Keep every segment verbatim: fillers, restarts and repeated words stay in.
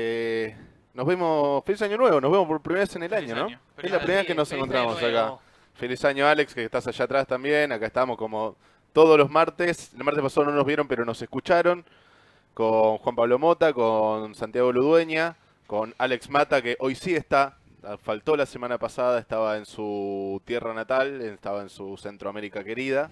Eh, nos vemos, feliz año nuevo, nos vemos por primera vez en el Feliz año, año. ¿no? Es Feliz la año. primera vez que Así nos es, feliz año encontramos acá. nuevo. Feliz año, Alex, que estás allá atrás también. Acá estamos como todos los martes. El martes pasado no nos vieron, pero nos escucharon. Con Juan Pablo Mota, con Santiago Ludueña, con Alex Mata, que hoy sí está. Faltó la semana pasada, estaba en su tierra natal, estaba en su Centroamérica querida.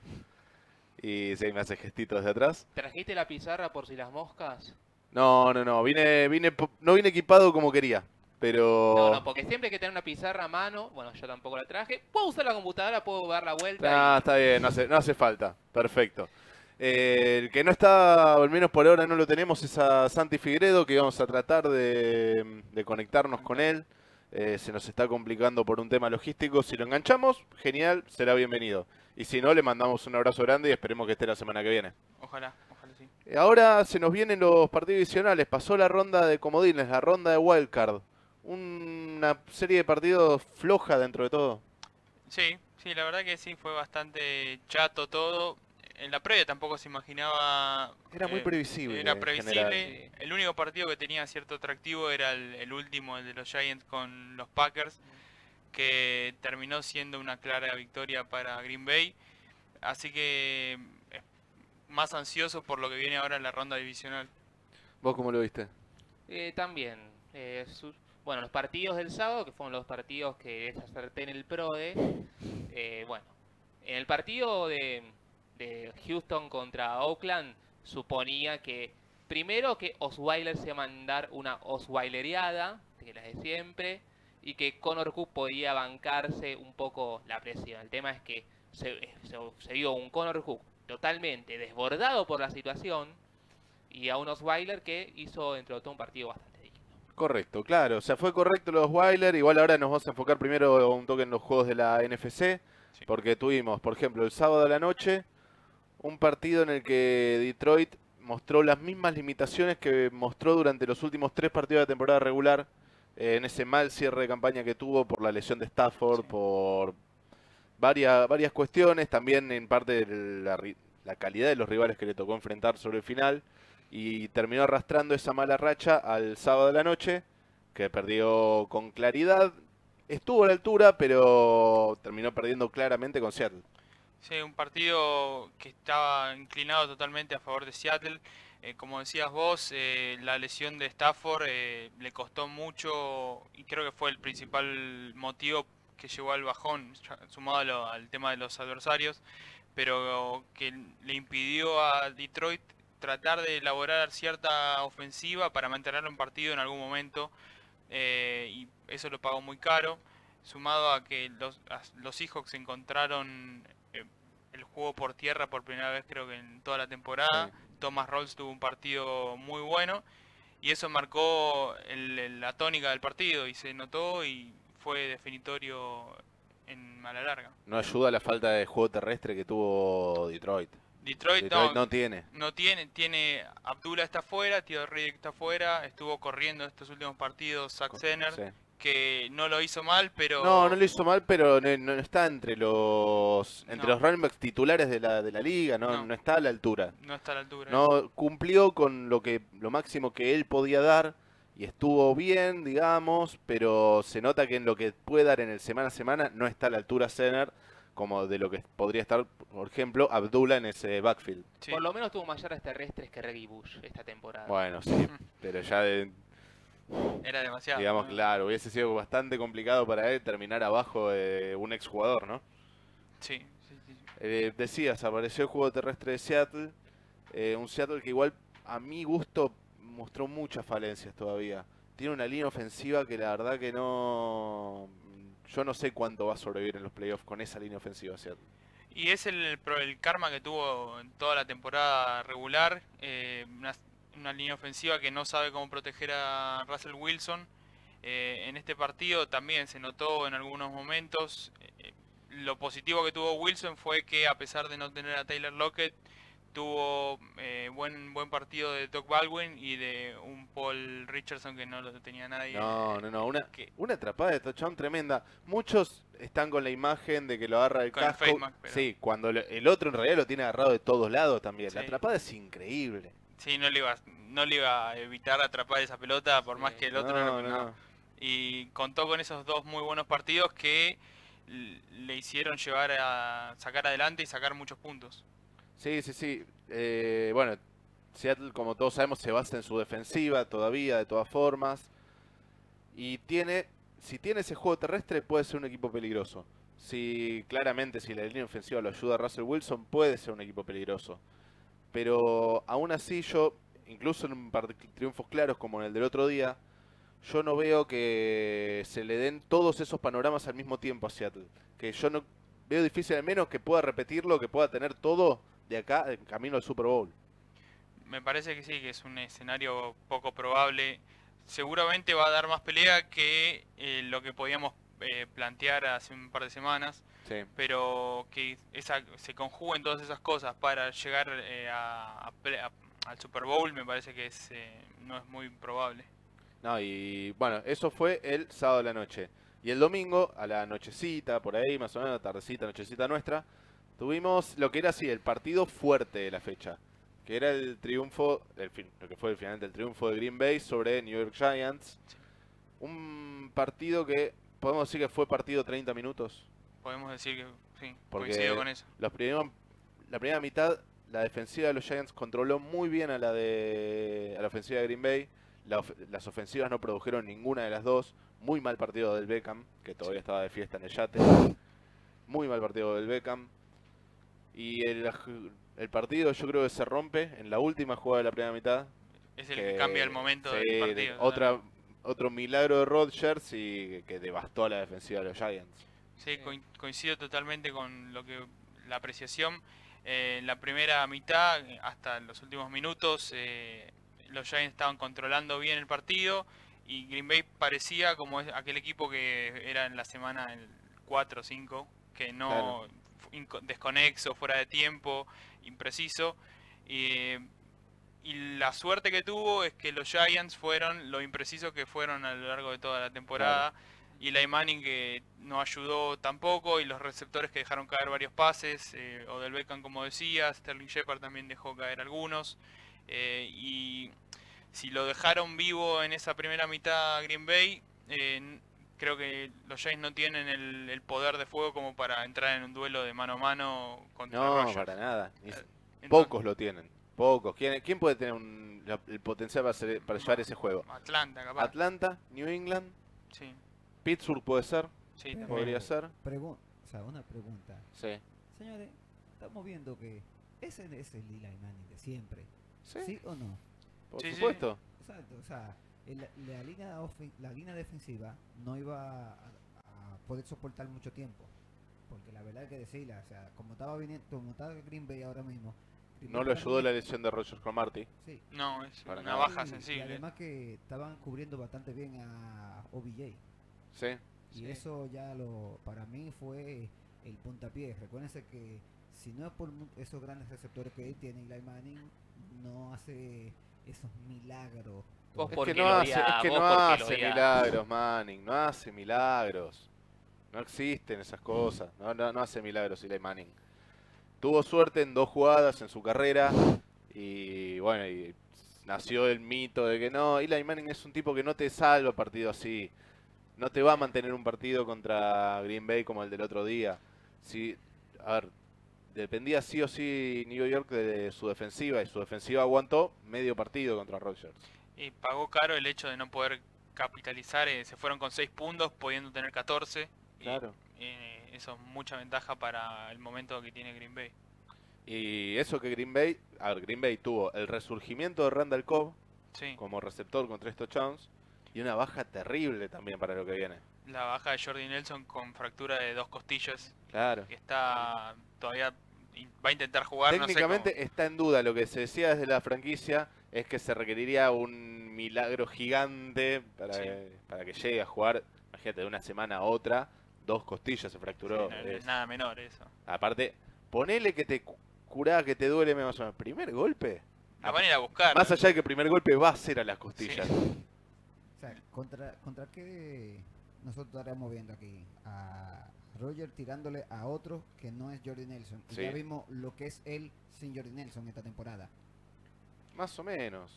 Y sí, me hace gestitos de atrás. ¿Trajiste la pizarra por si las moscas? No, no, no, vine, vine, po- no vine equipado como quería, pero... No, no, porque siempre hay que tener una pizarra a mano. Bueno, yo tampoco la traje. Puedo usar la computadora, puedo dar la vuelta. Ah, y... está bien, no hace, no hace falta, perfecto. Eh, el que no está, al menos por ahora no lo tenemos, es a Santi Figueredo, que vamos a tratar de, de conectarnos con él. Eh, se nos está complicando por un tema logístico. Si lo enganchamos, genial, será bienvenido. Y si no, le mandamos un abrazo grande y esperemos que esté la semana que viene. Ojalá, ojalá sí. Eh, Ahora se nos vienen los partidos adicionales. Pasó la ronda de comodines, la ronda de wildcard. Una serie de partidos floja dentro de todo. Sí, sí, la verdad que sí, fue bastante chato todo. En la previa tampoco se imaginaba... Era muy eh, previsible. Era en previsible. general. El único partido que tenía cierto atractivo era el, el último, el de los Giants con los Packers, que terminó siendo una clara victoria para Green Bay. Así que eh, más ansioso por lo que viene ahora en la ronda divisional. ¿Vos cómo lo viste? Eh, también. eh, su- Bueno, los partidos del sábado, que fueron los partidos que desacerté en el PRODE. eh, bueno, en el partido de, de Houston contra Oakland, suponía que primero que Osweiler se iba a mandar una Osweilereada, que la de siempre, y que Connor Cook podía bancarse un poco la presión. El tema es que se, se, se vio un Connor Cook totalmente desbordado por la situación y a un Osweiler que hizo dentro de todo un partido bastante digno. Correcto, claro. O sea, fue correcto los Wilder. Igual ahora nos vamos a enfocar primero un toque en los juegos de la N F C. Sí. Porque tuvimos, por ejemplo, el sábado a la noche, un partido en el que Detroit mostró las mismas limitaciones que mostró durante los últimos tres partidos de temporada regular. eh, en ese mal cierre de campaña que tuvo por la lesión de Stafford, Sí. por varias, varias cuestiones. También en parte de la, ri- la calidad de los rivales que le tocó enfrentar sobre el final. Y terminó arrastrando esa mala racha al sábado de la noche, que perdió con claridad. Estuvo a la altura, pero terminó perdiendo claramente con Seattle. Sí, un partido que estaba inclinado totalmente a favor de Seattle. Eh, como decías vos, eh, la lesión de Stafford eh, le costó mucho y creo que fue el principal motivo que llevó al bajón, ya- sumado a lo- al tema de los adversarios, pero que le impidió a Detroit tratar de elaborar cierta ofensiva para mantenerlo en partido en algún momento, eh, y eso lo pagó muy caro, sumado a que los, a- los Seahawks encontraron eh, el juego por tierra por primera vez creo que en toda la temporada. Sí. Thomas Rawls tuvo un partido muy bueno y eso marcó el- el- la tónica del partido y se notó y fue definitorio en a la larga. No ayuda la falta de juego terrestre que tuvo Detroit. Detroit, Detroit no, no tiene. no tiene, tiene Abdullah está fuera, Tío Riddick está fuera, estuvo corriendo estos últimos partidos Zach Zenner, Sí. que no lo hizo mal, pero No, no lo hizo mal, pero no, no está entre los entre No. los running backs titulares de la, de la liga, no, No. no está a la altura. no está a la altura. No cumplió con lo que lo máximo que él podía dar y estuvo bien, digamos, pero se nota que en lo que puede dar en el semana a semana no está a la altura Zener como de lo que podría estar, por ejemplo, Abdullah en ese backfield. Sí. Por lo menos tuvo más yardas terrestres que Reggie Bush esta temporada. Bueno, sí, pero ya de, Era demasiado. digamos, ¿no? claro, hubiese sido bastante complicado para él terminar abajo de un exjugador, ¿no? Sí, sí, sí, sí. Eh, decías, apareció el juego terrestre de Seattle, eh, un Seattle que igual a mi gusto mostró muchas falencias todavía. Tiene una línea ofensiva que la verdad que no... Yo no sé cuánto va a sobrevivir en los playoffs con esa línea ofensiva Seattle. Y es el, el pro- el karma que tuvo en toda la temporada regular, eh, una, una línea ofensiva que no sabe cómo proteger a Russell Wilson. Eh, en este partido también se notó en algunos momentos. eh, lo positivo que tuvo Wilson fue que a pesar de no tener a Taylor Lockett, tuvo eh, buen buen partido de Doc Baldwin y de un Paul Richardson que no lo tenía nadie. No, no, no, una, que- una atrapada de touchdown tremenda. Muchos están con la imagen de que lo agarra el Con el casco. face mask, pero- Sí, cuando lo- el otro en realidad lo tiene agarrado de todos lados también. La Sí. atrapada es increíble. Sí, no le iba, no le iba a evitar atrapar esa pelota por Sí. más que el otro No, no, no. no. Y contó con esos dos muy buenos partidos que l- le hicieron llevar a sacar adelante y sacar muchos puntos. Sí, sí, sí. Eh, bueno, Seattle, como todos sabemos, se basa en su defensiva todavía, de todas formas. Y tiene, si tiene ese juego terrestre, puede ser un equipo peligroso. Si claramente, si la línea ofensiva lo ayuda a Russell Wilson, puede ser un equipo peligroso. Pero aún así yo, incluso en un par de triunfos claros como en el del otro día, yo no veo que se le den todos esos panoramas al mismo tiempo a Seattle. Que yo no veo difícil al menos que pueda repetirlo, que pueda tener todo de acá en camino al Super Bowl. Me parece que sí, que es un escenario poco probable. Seguramente va a dar más pelea que eh, lo que podíamos eh, plantear hace un par de semanas, Sí. pero que esa, se conjuguen todas esas cosas para llegar eh, a, a ple- a- al Super Bowl me parece que es, eh, no es muy probable. No, y bueno, eso fue el sábado de la noche. Y el domingo, a la nochecita, por ahí, más o menos, tardecita, nochecita nuestra, tuvimos lo que era así, el partido fuerte de la fecha. Que era el triunfo, el fin, lo que fue finalmente el triunfo de Green Bay sobre New York Giants. Sí. Un partido que, podemos decir que fue partido treinta minutos. Podemos decir que sí, Porque coincido con eso. Los primeros, la primera mitad, la defensiva de los Giants controló muy bien a la de a la ofensiva de Green Bay. La of- las ofensivas no produjeron ninguna de las dos. Muy mal partido del Beckham, que todavía estaba de fiesta en el yate. Muy mal partido del Beckham. Y el, el partido yo creo que se rompe en la última jugada de la primera mitad. Es el que cambia el momento sí, del partido. Otra, otro milagro de Rodgers y que devastó a la defensiva de los Giants. Sí, coin- coincido totalmente con lo que la apreciación. Eh, en la primera mitad, eh, hasta los últimos minutos, eh, los Giants estaban controlando bien el partido y Green Bay parecía como es- aquel equipo que era en la semana el cuatro o cinco, que no Claro. fu- inco- desconexo, fuera de tiempo, impreciso. Y, y la suerte que tuvo es que los Giants fueron lo imprecisos que fueron a lo largo de toda la temporada. Y Eli Manning que no ayudó tampoco, y los receptores que dejaron caer varios pases, eh, Odell Beckham como decía, Sterling Shepard también dejó caer algunos, eh, y si lo dejaron vivo en esa primera mitad Green Bay, eh, n- creo que los Giants no tienen el, el poder de fuego como para entrar en un duelo de mano a mano contra No, Rodgers. para nada. Ni- Entonces- pocos lo tienen. Pocos. ¿Quién, quién puede tener un- la- el potencial para, hacer- para llevar ese juego? Atlanta, capaz. Atlanta, New England, Sí, Pittsburgh puede ser. sí, Pero- también. Podría ser. Pregun- o sea, una pregunta. Sí. Señores, estamos viendo que ese es el Eli Manning de siempre. Sí, ¿Sí o no? por Sí, sí. supuesto. Exacto, o sea, el- la, línea ofen- la línea defensiva no iba a, a poder soportar mucho tiempo. Porque la verdad hay que decirla, o sea, como estaba viniendo, como estaba Green Bay ahora mismo. Green No Bay le estaba ayudó la viniendo- lesión de Rogers con Marty. Sí. No, es Para una nada. baja Y- sensible. Y además que estaban cubriendo bastante bien a O B J. Sí. Y Sí. eso ya lo, para mí fue el puntapié. Recuérdense que si no es por mu- esos grandes receptores que él tiene, Eli Manning no hace esos milagros. Vos Es porque que no lo hace, es odiaba, que vos no porque lo hace odiaba. milagros, Manning. No hace milagros. No existen esas cosas. No, no, no hace milagros Eli Manning. Tuvo suerte en dos jugadas en su carrera. Y bueno, y nació el mito de que no, Eli Manning es un tipo que no te salva partido así. No te va a mantener un partido contra Green Bay como el del otro día. Si, a ver, dependía sí o sí New York de su defensiva y su defensiva aguantó medio partido contra Rodgers. Y pagó caro el hecho de no poder capitalizar, eh, se fueron con seis puntos, pudiendo tener catorce. y, Claro. eh, eso es mucha ventaja para el momento que tiene Green Bay. Y eso que Green Bay, a ver, Green Bay tuvo el resurgimiento de Randall Cobb Sí, como receptor con tres touchdowns y una baja terrible también para lo que viene. la baja de Jordi Nelson con fractura de dos costillas, Claro. que está todavía in- va a intentar jugar. Técnicamente no sé está en duda. Lo que se decía desde la franquicia es que se requeriría un milagro gigante para, Sí. que, para que llegue a jugar. Imagínate, de una semana a otra, dos costillas se cómo- fracturó. sí, no, no es Es- nada menor eso. Aparte, ponele que te cu- curá, que te duele más o menos. ¿Primer golpe? La van a ir a buscar. Más allá de que el primer golpe va a ser a las costillas. O sea, ¿contra, contra qué nosotros estaremos viendo aquí? A Roger tirándole a otro que no es Jordi Nelson. Y Sí. ya vimos lo que es él sin Jordi Nelson esta temporada. Más o menos.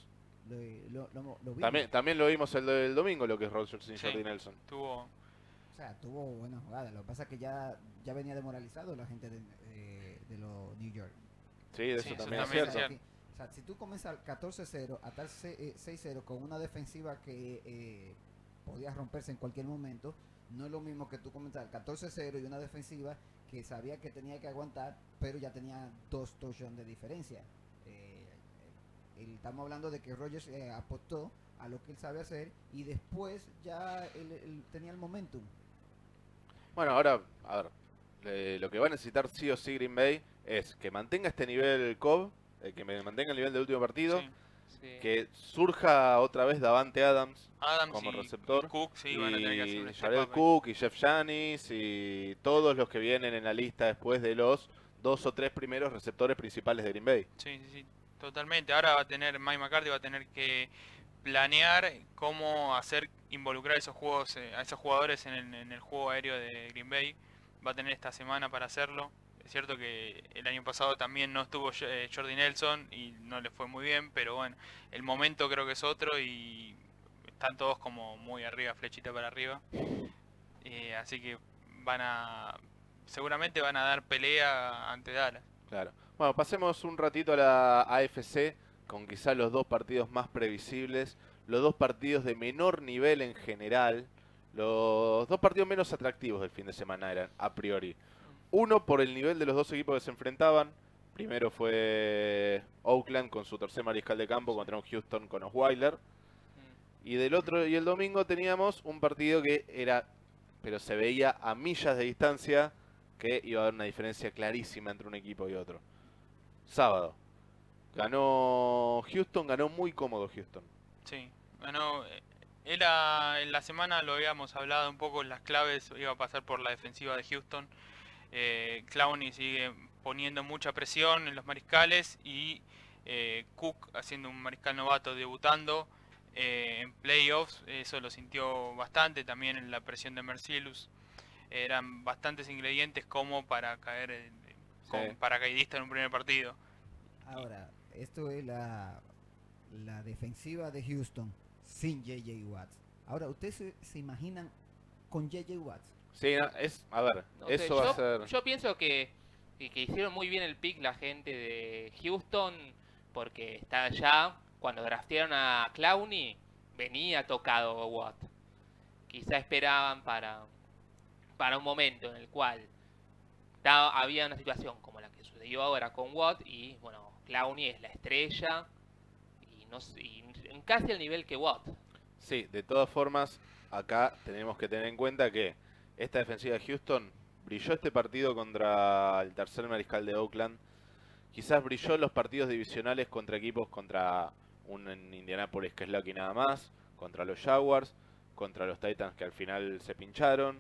Lo, lo, lo, lo vimos. También, también lo vimos el, el domingo, lo que es Rodgers sin Sí. Jordi Nelson. Tuvo... O sea, tuvo buenas jugadas. Lo que pasa es que ya, ya venía demoralizado la gente de, eh, de los New York. Sí, de Sí, eso eso también es también es cierto. cierto. O sea, si tú comienzas catorce cero a tal seis cero con una defensiva que eh, podía romperse en cualquier momento, no es lo mismo que tú comenzar catorce cero y una defensiva que sabía que tenía que aguantar, pero ya tenía dos touchdowns de diferencia. Eh, eh, estamos hablando de que Rodgers eh, apostó a lo que él sabe hacer y después ya él, él tenía el momentum. Bueno, ahora, a ver, eh, lo que va a necesitar sí o sí Green Bay es que mantenga este nivel Cobb, eh, que me mantenga el nivel del último partido, Sí. Sí. que surja otra vez Davante Adams Adams como y, receptor, y Cook, sí, van a tener que hacer un y step Jared up ahí. Cook y Jeff Janis y todos los que vienen en la lista después de los dos o tres primeros receptores principales de Green Bay. Sí, sí, sí, totalmente. Ahora va a tener, Mike McCarthy va a tener que planear cómo hacer involucrar esos juegos, eh, a esos jugadores en el, en el juego aéreo de Green Bay. Va a tener esta semana para hacerlo. Es cierto que el año pasado también no estuvo eh, Jordi Nelson y no le fue muy bien, pero bueno, el momento creo que es otro y están todos como muy arriba, flechita para arriba. Eh, así que van a, seguramente van a dar pelea ante Dallas. Claro. Bueno, pasemos un ratito a la A F C con quizá los dos partidos más previsibles, los dos partidos de menor nivel en general, los dos partidos menos atractivos del fin de semana eran, a priori. Uno por el nivel de los dos equipos que se enfrentaban. Primero fue Oakland con su tercer mariscal de campo contra un Houston con Osweiler. Y del otro y el domingo teníamos un partido que era, pero se veía a millas de distancia que iba a haber una diferencia clarísima entre un equipo y otro. Sábado. Ganó Houston, ganó muy cómodo Houston. Sí, ganó. eh, Era en la semana lo habíamos hablado un poco, las claves iba a pasar por la defensiva de Houston. Eh, Clowney sigue poniendo mucha presión en los mariscales y eh, Cook haciendo un mariscal novato debutando eh, en playoffs, eso lo sintió bastante, también en la presión de Mercilus. Eran bastantes ingredientes como para caer eh, con Sí. paracaidista en un primer partido. Ahora, esto es la, la defensiva de Houston sin J J Watts. Ahora, ¿ustedes se, se imaginan con J J Watts? Sí, no, es, a ver, No sé, eso va yo, a ser... yo pienso que, que, que hicieron muy bien el pick la gente de Houston, porque está allá, cuando draftearon a Clowney, venía tocado Watt. Quizá esperaban para, para un momento en el cual estaba- había una situación como la que sucedió ahora con Watt, y bueno, Clowney es la estrella, y, no, sé, y en casi el nivel que Watt. Sí, de todas formas, acá tenemos que tener en cuenta que esta defensiva de Houston brilló este partido contra el tercer mariscal de Oakland. Quizás brilló en los partidos divisionales contra equipos contra un en Indianapolis que es Lucky nada más, contra los Jaguars, contra los Titans que al final se pincharon.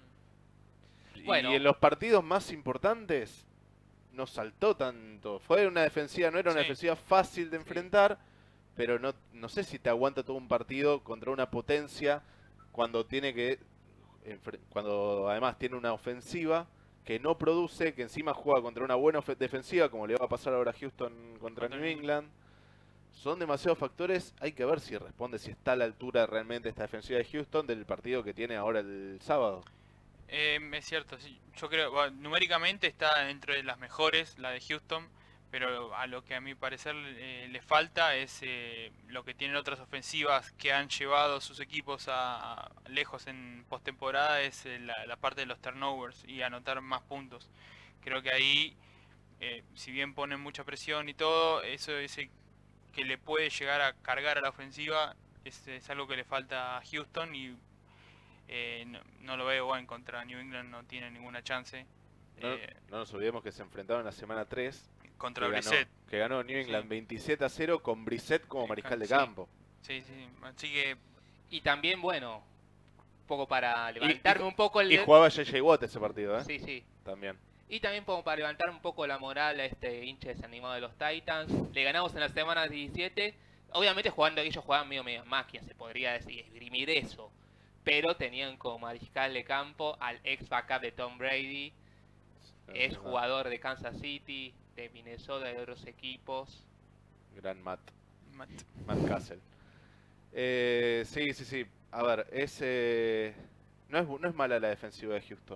Bueno. Y en los partidos más importantes no saltó tanto. Fue una defensiva, no era una Sí. defensiva fácil de Sí. enfrentar, pero no, no sé si te aguanta todo un partido contra una potencia cuando tiene que enfre- cuando además tiene una ofensiva que no produce, que encima juega contra una buena ofe- defensiva, como le va a pasar ahora a Houston contra Contra New New England. Son demasiados factores, hay que ver si responde, si está a la altura realmente esta defensiva de Houston del partido que tiene ahora el sábado. Eh, es cierto, sí, yo creo, bueno, numéricamente está dentro de las mejores, la de Houston, pero a lo que a mi parecer eh, le falta es eh, lo que tienen otras ofensivas que han llevado sus equipos a, a lejos en postemporada, es eh, la, la parte de los turnovers y anotar más puntos. Creo que ahí, eh, si bien ponen mucha presión y todo, eso es eh, que le puede llegar a cargar a la ofensiva, es, es algo que le falta a Houston y eh, no, no lo veo bueno, contra New England no tiene ninguna chance. No, Eh, no nos olvidemos que se enfrentaron la semana tres, contra que ganó, Brissett. que ganó New England Sí. veintisiete a cero con Brissett como Eh, mariscal de sí. campo. Sí, sí. Así que Y también, bueno, un poco para levantarme y- un poco el... Y jugaba J J Watt ese partido, ¿eh? Sí, sí. También. Y también como para levantar un poco la moral a este hincha desanimado de los Titans. Le ganamos en la semana diecisiete. Obviamente jugando, ellos jugaban medio medio máquina, se podría decir, esgrimir eso. Pero tenían como mariscal de campo al ex backup de Tom Brady. Es jugador de Kansas City, de Minnesota, de otros equipos. Gran Matt. Matt. Matt Cassel. Eh, sí, sí, sí. A ver, es, eh, no es no es mala la defensiva de Houston,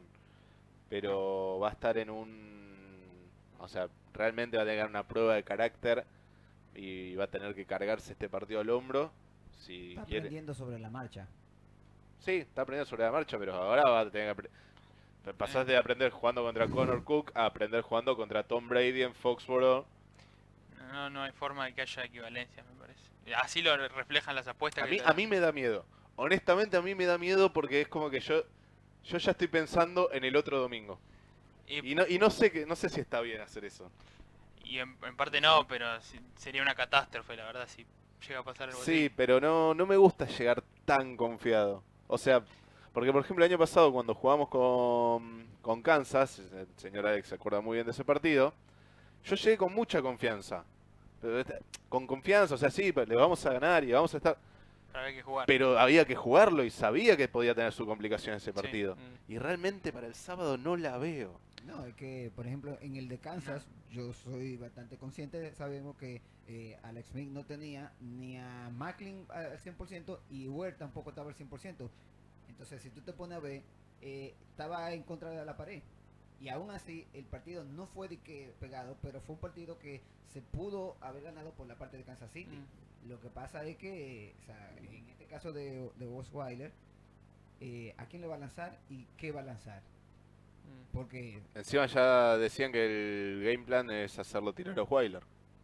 pero va a estar en un... O sea, realmente va a tener una prueba de carácter y va a tener que cargarse este partido al hombro si Está quiere. aprendiendo sobre la marcha. Sí, está aprendiendo sobre la marcha, pero ahora va a tener que apre- pasás de aprender jugando contra Connor Cook a aprender jugando contra Tom Brady en Foxborough. No, no hay forma de que haya equivalencia, me parece. Así lo reflejan las apuestas. A que mí, te a dan. mí me da miedo. Honestamente a mí me da miedo porque es como que yo yo ya estoy pensando en el otro domingo. Y, Y no, y no sé que no sé si está bien hacer eso. y en, en parte no, pero sí- sería una catástrofe, la verdad, si llega a pasar algo Sí, así. pero no, no me gusta llegar tan confiado. O sea, porque por ejemplo el año pasado cuando jugamos con, con Kansas, el señor Alex se acuerda muy bien de ese partido, yo llegué con mucha confianza. Pero esta- con confianza, o sea, sí, le vamos a ganar y vamos a estar... Para ver qué jugar. Pero había que jugarlo y sabía que podía tener su complicación ese Sí. partido. Mm. Y realmente para el sábado no la veo. No, es que, por ejemplo, en el de Kansas, yo soy bastante consciente, sabemos que eh, Alex Smith no tenía ni a Macklin al cien por ciento y Ware tampoco estaba al cien por ciento. Entonces, si tú te pones a ver, eh, estaba en contra de la pared. Y aún así, el partido no fue de que pegado, pero fue un partido que se pudo haber ganado por la parte de Kansas City. Mm. Lo que pasa es que, o sea, en este caso de, de Osweiler, eh, ¿a quién le va a lanzar y qué va a lanzar? Mm. Porque Encima ya decían que el game plan es hacerlo tirar a Weiler.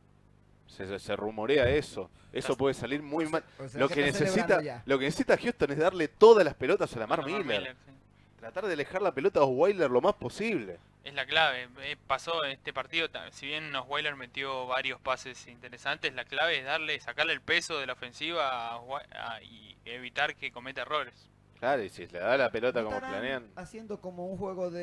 Se, se, se rumorea eso. Eso puede salir muy mal. o sea, Lo que que está necesita, celebrando ya. lo que necesita Houston es darle todas las pelotas a la Mar Lamar Miller. Miller, sí. Tratar de alejar la pelota a Osweiler lo más posible. Es la clave. Eh, pasó en este partido, ta- si bien Osweiler metió varios pases interesantes, la clave es darle, sacarle el peso de la ofensiva a Oswe- a- y evitar que cometa errores. Claro, y si le da la pelota ¿No como estarán planean. haciendo como un juego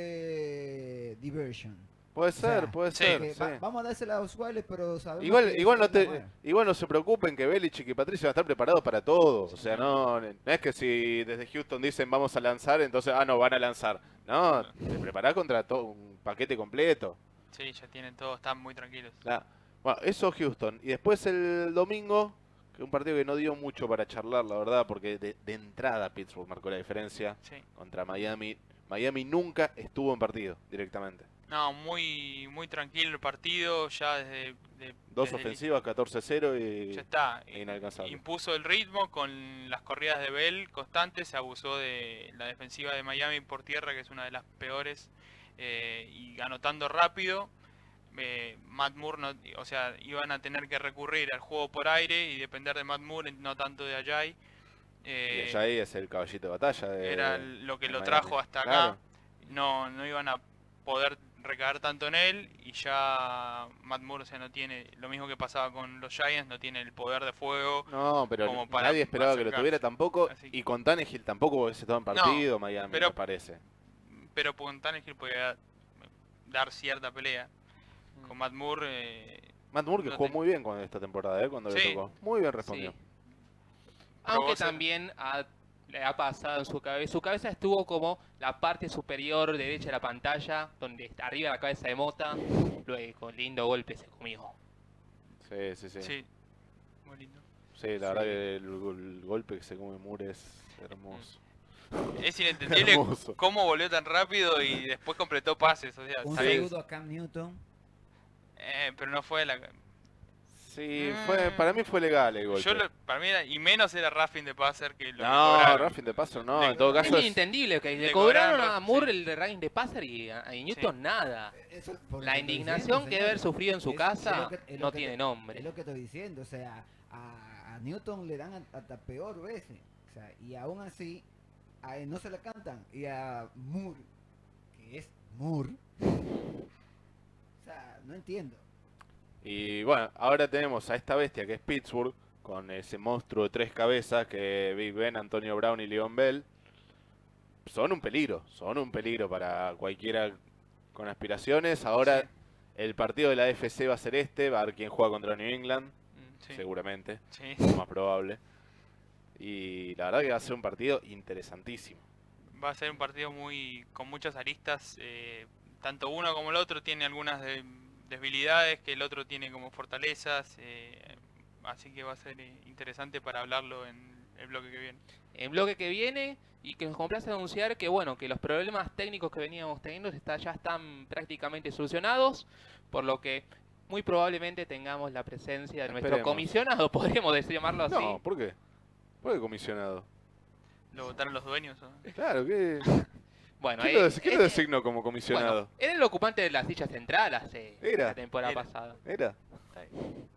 de diversion? Puede O sea, ser, puede sí. ser. Que sí. va- vamos a dársela a Osweiler, pero sabemos Igual, que igual, no es la te, buena. igual no se preocupen que Belichick y Patricia van a estar preparados para todo. O sea, no, no es que si desde Houston dicen vamos a lanzar, entonces, ah, no, van a lanzar. No, te preparás contra todo un paquete completo. Sí, ya tienen todo, están muy tranquilos. Nah. Bueno, eso Houston. Y después el domingo, que un partido que no dio mucho para charlar, la verdad, porque de, de entrada Pittsburgh marcó la diferencia Sí. contra Miami. Miami nunca estuvo en partido directamente. No, muy muy tranquilo el partido, ya desde... de- Dos desde el- ofensivas, catorce cero y... Ya está. e inalcanzable. Impuso el ritmo con las corridas de Bell constantes, se abusó de la defensiva de Miami por tierra, que es una de las peores, eh, y anotando rápido. eh, Matt Moore, no, o sea, iban a tener que recurrir al juego por aire y depender de Matt Moore, no tanto de Ajay. Eh, Y Ajay es el caballito de batalla de... era lo que de lo Miami. trajo hasta acá. Claro. No, no iban a poder recaer tanto en él y ya Matt Moore, o sea, no tiene lo mismo que pasaba con los Giants, no tiene el poder de fuego. No, pero Como para nadie esperaba que lo acercarse. tuviera tampoco. Así- Y con Tannehill tampoco hubiese estado en partido Miami, pero- me parece. Pero con Tannehill podía dar cierta pelea. Mm. Con Matt Moore, eh, Matt Moore que no jugó te- muy bien con esta temporada, ¿eh? Cuando le Sí. tocó. Muy bien respondió. Sí. Aunque Probó ser- también ha- le ha pasado en su cabeza. Su cabeza estuvo como la parte superior derecha de la pantalla, donde está arriba la cabeza de Mota. Luego, con lindo golpe se comió. Sí, sí, sí. Sí, sí, muy lindo. la verdad que el, el golpe que se come Moore es hermoso. Es inentendible Hermoso. cómo volvió tan rápido y después completó pases, o sea, Un sabía- saludo a Cam Newton. eh, pero no fue la... Sí, Mm. fue, para mí fue legal el golpe. Yo lo- para mí era, y menos era roughing de passer que lo que No, cobraron. Raffin de paso no, Le- en todo Es caso es... inentendible que le, le cobraron cobraron, a Moore sí. el de ranking de passer y a, a Newton nada. Eso es por lo La que estoy indignación diciendo, que debe haber señor. sufrido en su Es- es casa lo que- es lo no que tiene te- nombre. Es lo que estoy diciendo, o sea, a, a Newton le dan a- hasta peor veces. O sea, y aún así, a él no se le cantan. Y a Moore, que es Moore, o sea, no entiendo. Y bueno, ahora tenemos a esta bestia que es Pittsburgh, con ese monstruo de tres cabezas que Big Ben, Antonio Brown y Le'Veon Bell. Son un peligro, son un peligro para cualquiera con aspiraciones. Ahora Sí. el partido de la A F C va a ser este, va a ver quién juega contra New England, Mm, sí, seguramente, sí. lo más probable. Y la verdad que va a ser un partido interesantísimo. Va a ser un partido muy con muchas aristas. eh, tanto uno como el otro tiene algunas de- debilidades que el otro tiene como fortalezas. eh, así que va a ser eh, interesante para hablarlo en el bloque que viene. El bloque que viene, y que nos complace anunciar que bueno, que los problemas técnicos que veníamos teniendo está, ya están prácticamente solucionados, por lo que muy probablemente tengamos la presencia de nuestro Esperemos. comisionado, podríamos decir, llamarlo así. No, ¿por qué? ¿Por qué comisionado? ¿Lo votaron los dueños? ¿O? Claro, ¿qué? Bueno, ¿Quién eh, lo, des- quién eh, lo designó como comisionado? bueno, era el ocupante de la silla central hace Era. la temporada Era. pasada. ¿Era? Está bien.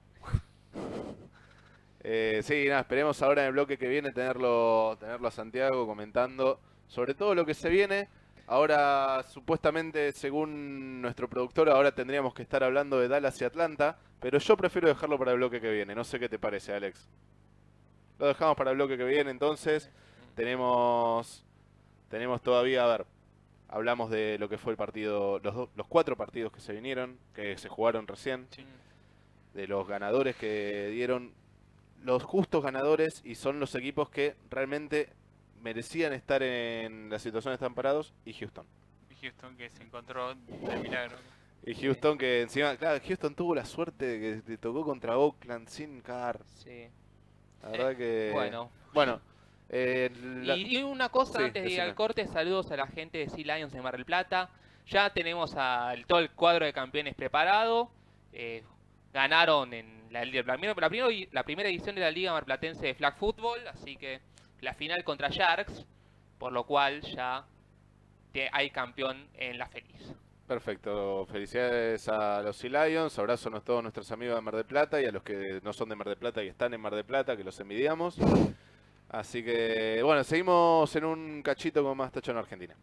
Eh, sí, nada, esperemos ahora en el bloque que viene tenerlo, tenerlo a Santiago comentando sobre todo lo que se viene. Ahora, supuestamente, según nuestro productor, ahora tendríamos que estar hablando de Dallas y Atlanta, pero yo prefiero dejarlo para el bloque que viene. No sé qué te parece, Alex. Lo dejamos para el bloque que viene, entonces. Tenemos, tenemos todavía, a ver, hablamos de lo que fue el partido, los, do- los cuatro partidos que se vinieron, que se jugaron recién, Sí. de los ganadores que dieron, los justos ganadores, y son los equipos que realmente merecían estar en la situación están parados, y Houston. Y Houston que se encontró de milagro. Y Houston que encima, claro, Houston tuvo la suerte de que te tocó contra Oakland sin cagar. Sí. La verdad que... Bueno. Bueno, eh, la- Y, y una cosa Sí, antes de ir decime. al corte, saludos a la gente de Sea Lions de Mar del Plata. Ya tenemos al, todo el cuadro de campeones preparado. Eh, ganaron en la, la, primera, la, primera, la primera edición de la Liga Marplatense de Flag Football, así que la final contra Sharks, por lo cual ya te- hay campeón en la feliz. Perfecto, felicidades a los Sea Lions, abrazos a todos nuestros amigos de Mar del Plata y a los que no son de Mar del Plata y están en Mar del Plata, que los envidiamos. Así que, bueno, seguimos en un cachito con más Tacho en Argentina.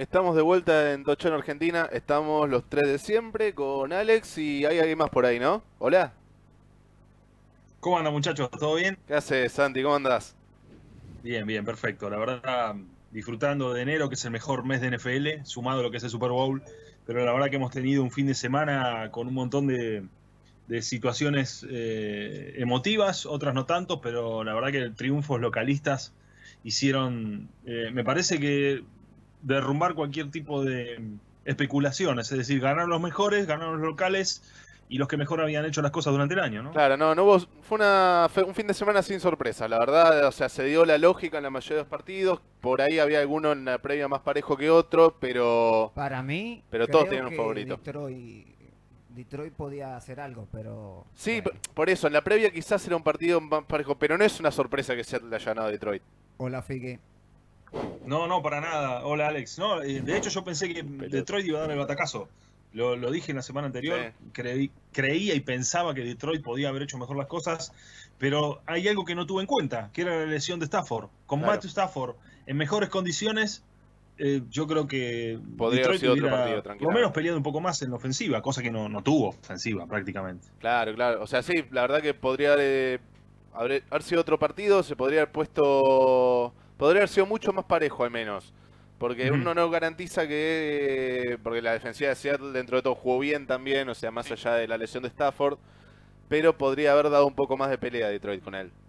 Estamos de vuelta en Tochón, Argentina. Estamos los tres de siempre con Alex y hay alguien más por ahí, ¿no? Hola. ¿Cómo andan, muchachos? ¿Todo bien? ¿Qué haces, Santi? ¿Cómo andás? Bien, bien, perfecto. La verdad, disfrutando de enero, que es el mejor mes de N F L, sumado a lo que es el Super Bowl. Pero la verdad que hemos tenido un fin de semana con un montón de, de situaciones eh, emotivas, otras no tanto, pero la verdad que triunfos localistas hicieron, eh, me parece que derrumbar cualquier tipo de especulaciones, es decir, ganar los mejores, ganar los locales y los que mejor habían hecho las cosas durante el año, ¿no? Claro, no, no hubo, fue una, fue un fin de semana sin sorpresa, la verdad, o sea, se dio la lógica en la mayoría de los partidos, por ahí había alguno en la previa más parejo que otro, pero... Para mí, Pero todos creo tienen un que favorito. Detroit, Detroit podía hacer algo, pero... Sí, bueno. p- por eso, en la previa quizás era un partido más parejo, pero no es una sorpresa que Seattle haya ganado a Detroit. Hola, Figue. No, no, para nada. Hola, Alex. No, eh, de hecho, yo pensé que Detroit iba a dar el batacazo. Lo, lo dije en la semana anterior. Sí. Creí- creía y pensaba que Detroit podía haber hecho mejor las cosas, pero hay algo que no tuve en cuenta, que era la lesión de Stafford. Con Claro. Matthew Stafford en mejores condiciones, eh, yo creo que Podría haber Detroit sido otro hubiera, partido, por lo tranquilamente. menos peleado un poco más en la ofensiva, cosa que no, no tuvo ofensiva prácticamente. Claro, claro. O sea, sí, la verdad que podría eh, haber, haber sido otro partido, se podría haber puesto... Podría haber sido mucho más parejo al menos. Porque Ujú. uno no garantiza que... Porque la defensiva de Seattle dentro de todo jugó bien también, o sea, más Sí. allá de la lesión de Stafford. Pero podría haber dado un poco más de pelea a Detroit con él.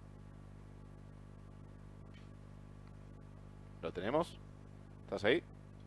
¿Lo tenemos? ¿Estás ahí,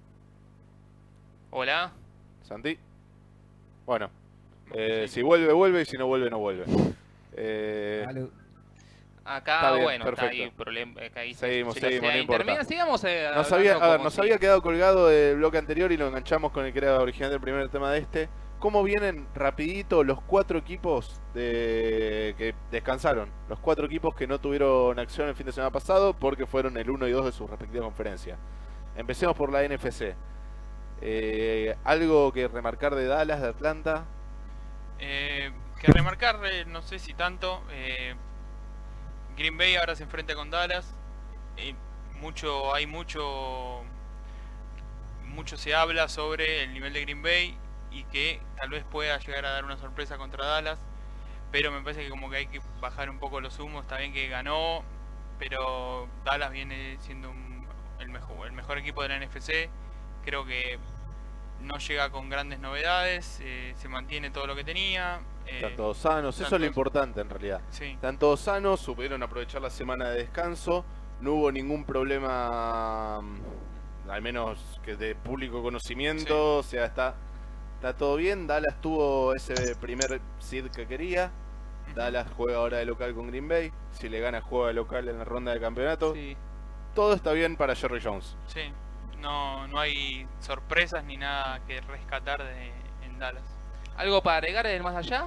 Hola. Santi? Bueno, eh, Sí. si vuelve, vuelve, y si no vuelve, no vuelve. Eh, Salud. Acá, Está bien, bueno, está perfecto. ahí, problema, acá ahí Seguimos, se- seguimos, se no importa. intermina. Sigamos eh, Nos había, hablando a ver, como nos si- había quedado colgado el bloque anterior y lo enganchamos con el que era original del primer tema de este. ¿Cómo vienen rapidito los cuatro equipos de que descansaron? Los cuatro equipos que no tuvieron acción el fin de semana pasado porque fueron el uno y dos de sus respectivas conferencias. Empecemos por la N F C. Eh, ¿Algo que remarcar de Dallas, de Atlanta? Eh, que remarcar, eh, no sé si tanto, eh, Green Bay ahora se enfrenta con Dallas. Eh, mucho, hay mucho, mucho se habla sobre el nivel de Green Bay y que tal vez pueda llegar a dar una sorpresa contra Dallas. Pero me parece que como que hay que bajar un poco los humos. Está bien que ganó, pero Dallas viene siendo un- el mejor, el mejor equipo de la N F C. Creo que no llega con grandes novedades, eh, se mantiene todo lo que tenía. eh, Están todos sanos, eso están es lo todos- importante en realidad. Sí, Están todos sanos, supieron aprovechar la semana de descanso, no hubo ningún problema, mm, al menos que de público conocimiento, o sea, está, está todo bien. Dallas tuvo ese primer seed que quería, ujú, Dallas juega ahora de local con Green Bay, si le gana juega de local en la ronda de campeonato, Sí. todo está bien para Jerry Jones. sí. No, no hay sorpresas ni nada que rescatar de, en Dallas. ¿Algo para agregar del más allá?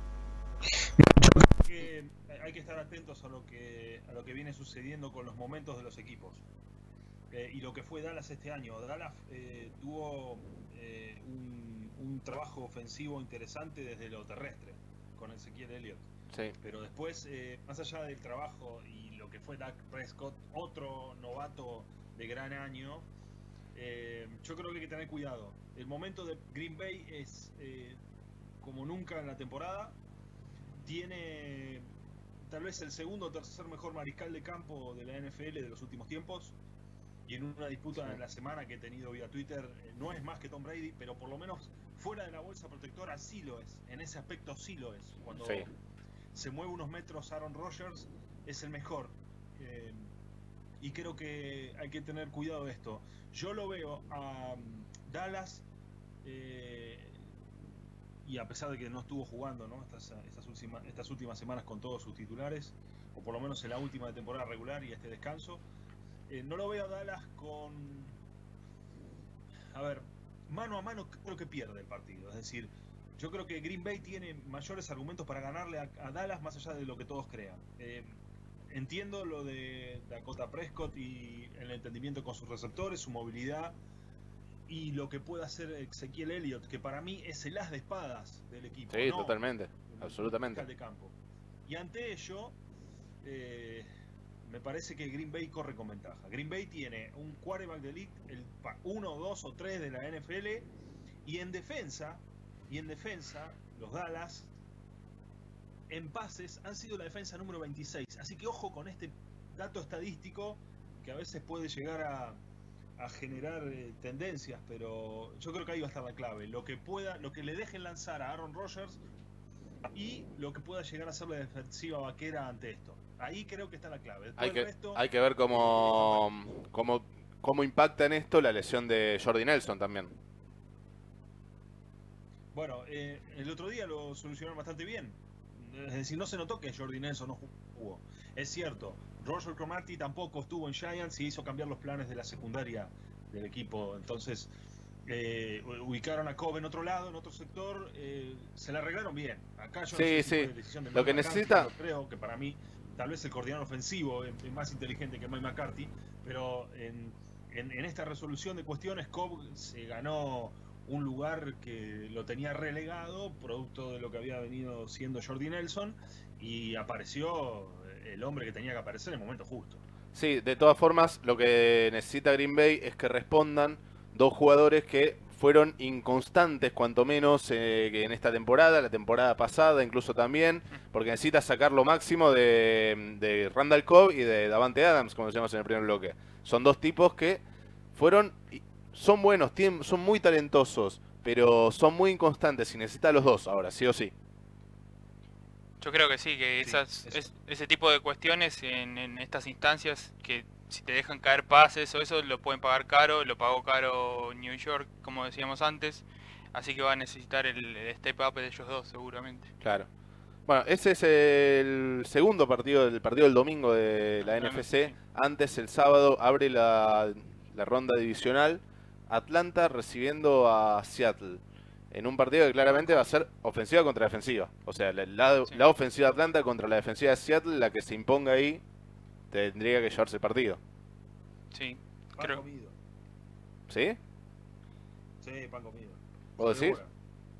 Que hay que estar atentos a lo que, a lo que viene sucediendo con los momentos de los equipos. Eh, y lo que fue Dallas este año. Dallas eh, tuvo eh, un, un trabajo ofensivo interesante desde lo terrestre, con Ezequiel Elliott. Sí. Pero después, eh, más allá del trabajo y lo que fue Dak Prescott, otro novato de gran año, eh, yo creo que hay que tener cuidado. El momento de Green Bay es eh, como nunca en la temporada. Tiene tal vez el segundo o tercer mejor mariscal de campo de la N F L de los últimos tiempos. Y en una disputa Sí. en la semana que he tenido vía Twitter, eh, no es más que Tom Brady, pero por lo menos fuera de la bolsa protectora sí lo es. En ese aspecto sí lo es. Cuando Sí. se mueve unos metros Aaron Rodgers, es el mejor. Eh, y creo que hay que tener cuidado de esto. Yo lo veo a um, Dallas, eh, y a pesar de que no estuvo jugando, ¿no? Estas, estas, últimas, estas últimas semanas con todos sus titulares, o por lo menos en la última de temporada regular y este descanso, eh, no lo veo a Dallas con... A ver, mano a mano creo que pierde el partido. Es decir, yo creo que Green Bay tiene mayores argumentos para ganarle a, a Dallas más allá de lo que todos crean. Eh, entiendo lo de Dakota Prescott y el entendimiento con sus receptores, su movilidad y lo que puede hacer Ezequiel Elliott, que para mí es el as de espadas del equipo. Sí, no totalmente, el absolutamente. mariscal de campo. Y ante ello, eh, me parece que Green Bay corre con ventaja. Green Bay tiene un quarterback de elite, el uno, dos o tres de la N F L, y en defensa, y en defensa, los Dallas, en pases, han sido la defensa número veintiséis. Así que ojo con este dato estadístico que a veces puede llegar a, a generar eh, tendencias, pero yo creo que ahí va a estar la clave. Lo que pueda, lo que le dejen lanzar a Aaron Rodgers y lo que pueda llegar a ser la defensiva vaquera ante esto. Ahí creo que está la clave. Después Hay el que, resto, hay que ver cómo, cómo, cómo impacta en esto la lesión de Jordy Nelson también. Bueno, eh, el otro día lo solucionaron bastante bien. Es decir, no se notó que Jordy Nelson no jugó. Es cierto, Roger Cromartie tampoco estuvo en Giants y hizo cambiar los planes de la secundaria del equipo. Entonces, eh, ubicaron a Cobb en otro lado, en otro sector. Eh, se la arreglaron bien. Acá yo Sí, no sé si sí. fue decisión de Lo Mike que McCarthy, necesita- pero creo que para mí, tal vez el coordinador ofensivo es, es más inteligente que Mike McCarthy, pero en, en, en esta resolución de cuestiones, Cobb se ganó un lugar que lo tenía relegado, producto de lo que había venido siendo Jordy Nelson, y apareció el hombre que tenía que aparecer en el momento justo. Sí, de todas formas, lo que necesita Green Bay es que respondan dos jugadores que fueron inconstantes, cuanto menos, eh, que en esta temporada, la temporada pasada incluso también, porque necesita sacar lo máximo de, de Randall Cobb y de Davante Adams, como decíamos en el primer bloque. Son dos tipos que fueron, son buenos, tienen, son muy talentosos, pero son muy inconstantes y necesita los dos ahora, sí o sí. Yo creo que sí, que Sí, esas, eso. es- ese tipo de cuestiones en, en estas instancias, que si te dejan caer pases o eso, lo pueden pagar caro, lo pagó caro New York, como decíamos antes, así que va a necesitar el, el step up de ellos dos seguramente. Claro. Bueno, ese es el segundo partido, el partido del domingo de la Ah, N F C. realmente, Antes, el sábado, abre la, la ronda divisional. Atlanta recibiendo a Seattle. En un partido que claramente va a ser ofensiva contra defensiva. O sea, la, la- Sí. la ofensiva de Atlanta contra la defensiva de Seattle, la que se imponga ahí, tendría que llevarse el partido. Sí, Pan creo. comido. ¿Sí? Sí, pan comido. ¿Vos decís? Seguro.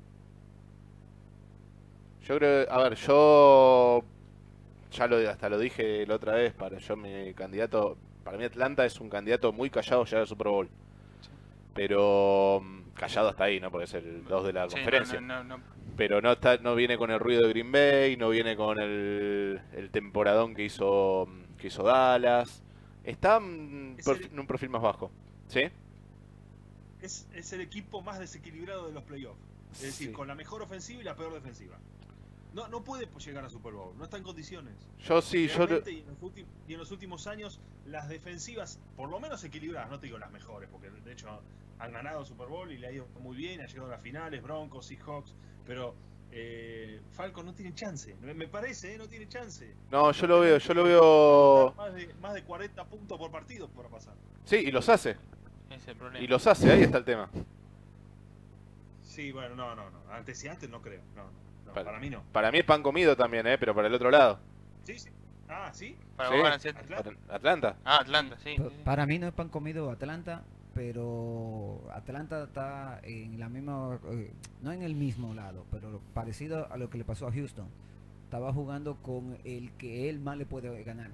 Yo creo, a ver, yo ya lo hasta lo dije la otra vez, para yo mi candidato, para mí Atlanta es un candidato muy callado a llegar al Super Bowl. Pero mm, callado hasta ahí, ¿no? Porque es el dos de la Sí, conferencia. no, no, no, no. Pero no está, no viene con el ruido de Green Bay, no viene con el, el temporadón que hizo que hizo Dallas. Está mm, Es perfi- el- en un perfil más bajo. ¿Sí? Es, es el equipo más desequilibrado de los playoffs. Es decir, Sí. con la mejor ofensiva y la peor defensiva. No, no puede llegar a Super Bowl, no está en condiciones. Yo sí, yo Realmente, y, en los últimos, y en los últimos años, las defensivas, por lo menos equilibradas, no te digo las mejores, porque de hecho han ganado Super Bowl y le ha ido muy bien, ha llegado a las finales, Broncos, Seahawks, pero eh, Falcons no tiene chance, me, me parece, ¿eh? No tiene chance. no, yo lo veo, yo lo veo. Más de, más de cuarenta puntos por partido para pasar. Sí, y los hace, Ese es el problema. y los hace, ahí está el tema. Sí, bueno, no, no, no. Antes y antes no creo. No, no, no, Para- para mí no. Para mí es pan comido también, ¿eh? Pero para el otro lado. Sí, sí. Ah, sí. Para Sí. vos ganan siete. Atlanta. At- Atlanta. Ah, Atlanta, sí. Pa- sí, sí. Para mí no es pan comido Atlanta, pero Atlanta está en la misma, eh, no en el mismo lado, pero parecido a lo que le pasó a Houston. Estaba jugando con el que él más le puede ganar.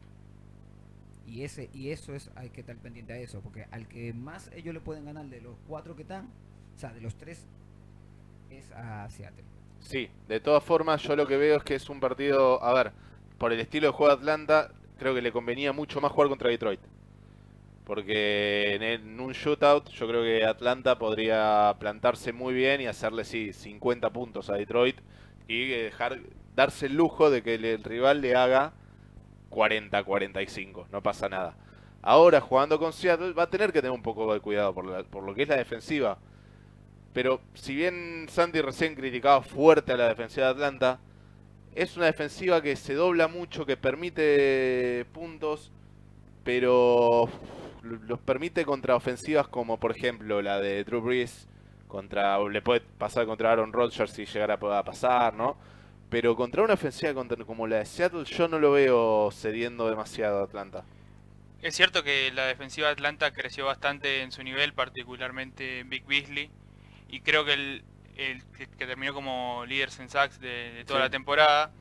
Y ese y eso es, hay que estar pendiente a eso, porque al que más ellos le pueden ganar de los cuatro que están, o sea, de los tres, es a Seattle. Sí, de todas formas yo lo que veo es que es un partido, a ver, por el estilo de juego de Atlanta, creo que le convenía mucho más jugar contra Detroit. Porque en, en un shootout yo creo que Atlanta podría plantarse muy bien y hacerle, sí, cincuenta puntos a Detroit y dejar darse el lujo de que el, el rival le haga cuarenta, cuarenta y cinco, no pasa nada. Ahora jugando con Seattle va a tener que tener un poco de cuidado por, la- por lo que es la defensiva. Pero si bien Santi recién criticaba fuerte a la defensiva de Atlanta, es una defensiva que se dobla mucho, que permite puntos, pero los permite contra ofensivas como por ejemplo la de Drew Brees, contra, le puede pasar contra Aaron Rodgers si llegara a pasar, ¿no? Pero contra una ofensiva contra- como la de Seattle yo no lo veo cediendo demasiado a Atlanta. Es cierto que la defensiva de Atlanta creció bastante en su nivel, particularmente Vic Beasley, y creo que el, el que, que terminó como líder en sacks de, de toda Sí. la temporada,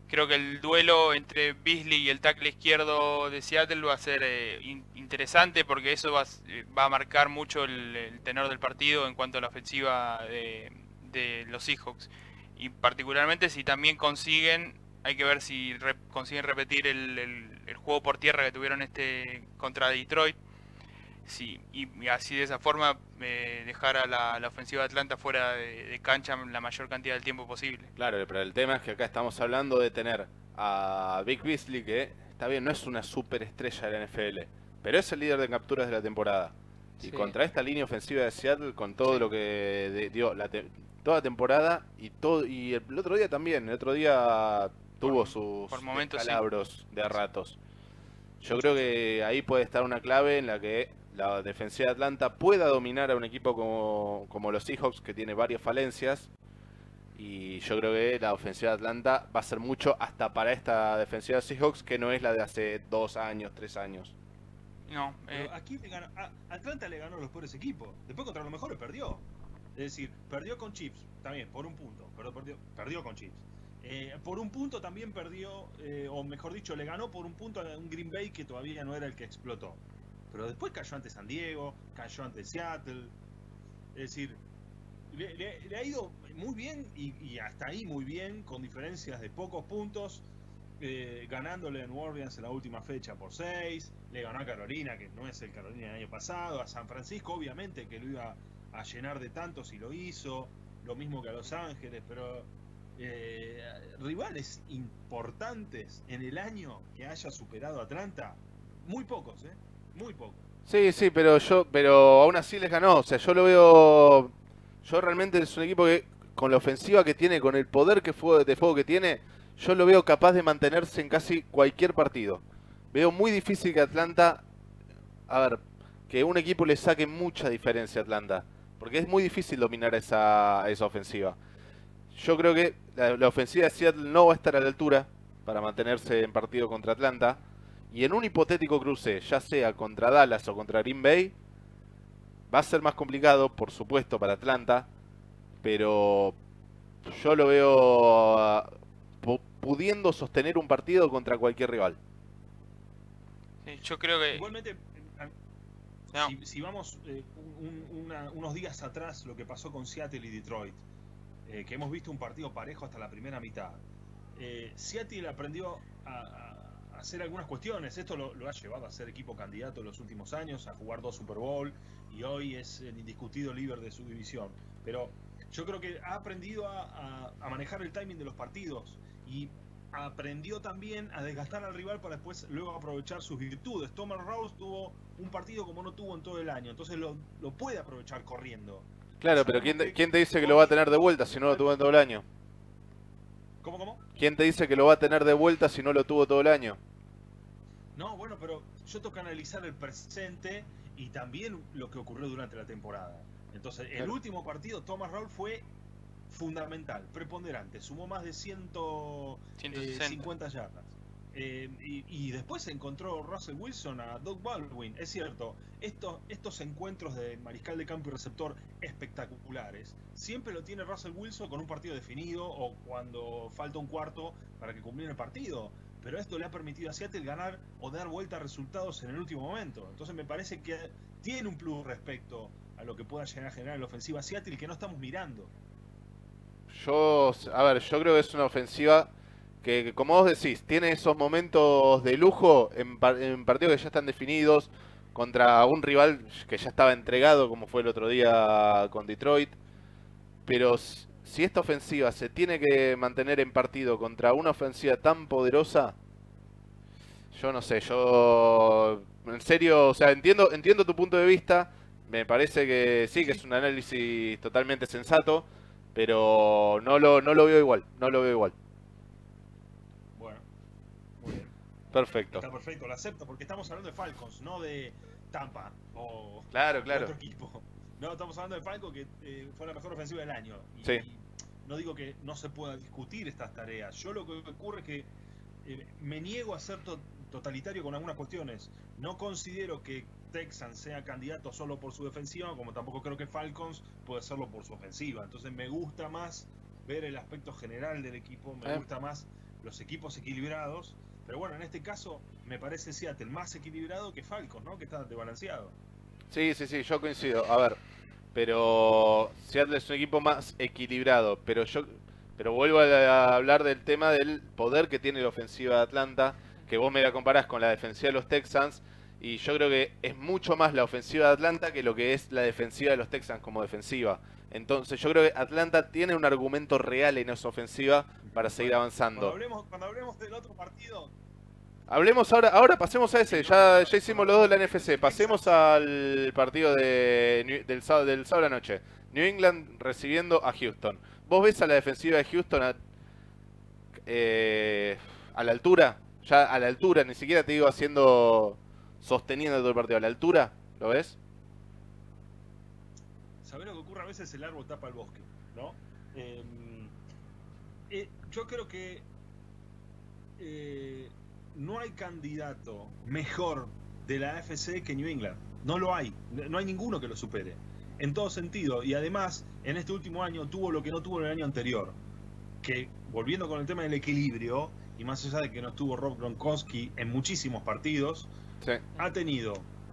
creo que el duelo entre Beasley y el tackle izquierdo de Seattle va a ser eh, in interesante porque eso va, va a marcar mucho el, el tenor del partido en cuanto a la ofensiva de, de los Seahawks. Y particularmente si también consiguen, hay que ver si re, consiguen repetir el, el, el juego por tierra que tuvieron este contra Detroit. Sí, y, y así de esa forma eh, dejar a la, la ofensiva de Atlanta fuera de, de cancha la mayor cantidad del tiempo posible. Claro, pero el tema es que acá estamos hablando de tener a Vic Beasley, que está bien, no es una superestrella de la N F L, pero es el líder de capturas de la temporada. Y Sí. contra esta línea ofensiva de Seattle, con todo Sí. lo que de- dio la te- toda temporada y todo y el, el otro día también, el otro día tuvo Por- sus por momentos, sí. descalabros de a ratos. Yo creo que ahí puede estar una clave en la que la defensiva de Atlanta pueda dominar a un equipo como, como los Seahawks, que tiene varias falencias. Y yo creo que la ofensiva de Atlanta va a ser mucho hasta para esta defensiva de Seahawks, que no es la de hace dos años, tres años. No, eh, Pero aquí le ganó, a Atlanta le ganó a los peores equipos. Después contra los mejores perdió. Es decir, perdió con Chiefs, también por un punto. Pero perdió, perdió con Chiefs. Eh, por un punto también perdió, eh, o mejor dicho, le ganó por un punto a un Green Bay que todavía no era el que explotó. Pero después cayó ante San Diego, cayó ante Seattle. Es decir, le, le- le ha ido muy bien y, y hasta ahí muy bien, con diferencias de pocos puntos. Eh, ganándole en New Orleans en la última fecha por seis, le ganó a Carolina, que no es el Carolina del año pasado, a San Francisco obviamente que lo iba a llenar de tantos y lo hizo, lo mismo que a Los Ángeles, pero eh, rivales importantes en el año que haya superado a Atlanta, muy pocos, ¿eh? Muy pocos. Sí, sí, pero yo, pero aún así les ganó. O sea, yo lo veo. Yo realmente es un equipo que, con la ofensiva que tiene, con el poder que fue de fuego que tiene, yo lo veo capaz de mantenerse en casi cualquier partido. Veo muy difícil que Atlanta, a ver, que un equipo le saque mucha diferencia a Atlanta, porque es muy difícil dominar esa, esa ofensiva. Yo creo que la, la ofensiva de Seattle no va a estar a la altura para mantenerse en partido contra Atlanta. Y en un hipotético cruce, ya sea contra Dallas o contra Green Bay, va a ser más complicado, por supuesto, para Atlanta, pero yo lo veo ah, pu- pudiendo sostener un partido contra cualquier rival. sí, yo creo que Igualmente, eh, no, si, si vamos eh, un- una- unos días atrás, lo que pasó con Seattle y Detroit, eh, que hemos visto un partido parejo hasta la primera mitad, eh, Seattle aprendió a, a- a hacer algunas cuestiones. Esto lo, lo ha llevado a ser equipo candidato en los últimos años, a jugar dos Super Bowl y hoy es el indiscutido líder de su división. Pero yo creo que ha aprendido a, a- a manejar el timing de los partidos y aprendió también a desgastar al rival para después luego aprovechar sus virtudes. Thomas Rawls tuvo un partido como no tuvo en todo el año, entonces lo, lo puede aprovechar corriendo. Claro, pero ¿quién te, quién te dice que lo va a tener de vuelta si no lo tuvo en todo el año? ¿Cómo, cómo? ¿Quién te dice que lo va a tener de vuelta si no lo tuvo todo el año? No, bueno, pero yo tengo que analizar el presente y también lo que ocurrió durante la temporada. Entonces, el Claro. último partido, Thomas Rawls fue fundamental, preponderante, sumó más de ciento cincuenta yardas. Eh, y, y después se encontró Russell Wilson a Doug Baldwin. Es cierto, estos, estos encuentros de mariscal de campo y receptor espectaculares, siempre lo tiene Russell Wilson con un partido definido o cuando falta un cuarto para que culmine el partido. Pero esto le ha permitido a Seattle ganar o dar vuelta a resultados en el último momento. Entonces me parece que tiene un plus respecto a lo que pueda llegar a generar la ofensiva Seattle que no estamos mirando. Yo, a ver, yo creo que es una ofensiva que, que, como vos decís, tiene esos momentos de lujo en, par- en partidos que ya están definidos contra un rival que ya estaba entregado, como fue el otro día con Detroit. Pero s- si esta ofensiva se tiene que mantener en partido contra una ofensiva tan poderosa, yo no sé, yo en serio, o sea, entiendo, entiendo tu punto de vista, me parece que sí, que es un análisis totalmente sensato, pero no lo, no lo veo igual, no lo veo igual. Bueno, muy bien. Perfecto. Está perfecto, lo acepto, porque estamos hablando de Falcons, no de Tampa o Claro, de claro. otro equipo. No, estamos hablando de Falcons, que eh, fue la mejor ofensiva del año. Y, Sí. y no digo que no se pueda discutir estas tareas. Yo lo que ocurre es que eh, me niego a ser to- totalitario con algunas cuestiones. No considero que Texans sea candidato solo por su defensiva, como tampoco creo que Falcons puede serlo por su ofensiva. Entonces me gusta más ver el aspecto general del equipo, me Eh. gusta más los equipos equilibrados. Pero bueno, en este caso me parece Seattle más equilibrado que Falcons, ¿no? Que está desbalanceado. Sí, sí, sí, yo coincido. A ver, pero Seattle es un equipo más equilibrado, pero yo pero vuelvo a hablar del tema del poder que tiene la ofensiva de Atlanta, que vos me la comparás con la defensiva de los Texans, y yo creo que es mucho más la ofensiva de Atlanta que lo que es la defensiva de los Texans como defensiva. Entonces yo creo que Atlanta tiene un argumento real en esa ofensiva para seguir avanzando. Cuando hablemos, cuando hablemos del otro partido... Hablemos ahora, ahora pasemos a ese, ya, ya hicimos los dos de la N F C, pasemos al partido de, New- del, sábado, del sábado a la noche. New England recibiendo a Houston. ¿Vos ves a la defensiva de Houston a, eh, a la altura? Ya a la altura, ni siquiera te digo haciendo, sosteniendo todo el partido, a la altura, ¿lo ves? ¿Sabés lo que ocurre? A veces el árbol tapa el bosque, ¿no? Eh, eh, yo creo que eh, no hay candidato mejor de la A F C que New England. No lo hay. No hay ninguno que lo supere. En todo sentido. Y además, en este último año tuvo lo que no tuvo en el año anterior. Que, volviendo con el tema del equilibrio, y más allá de que no estuvo Rob Gronkowski en muchísimos partidos, Sí. ha tenido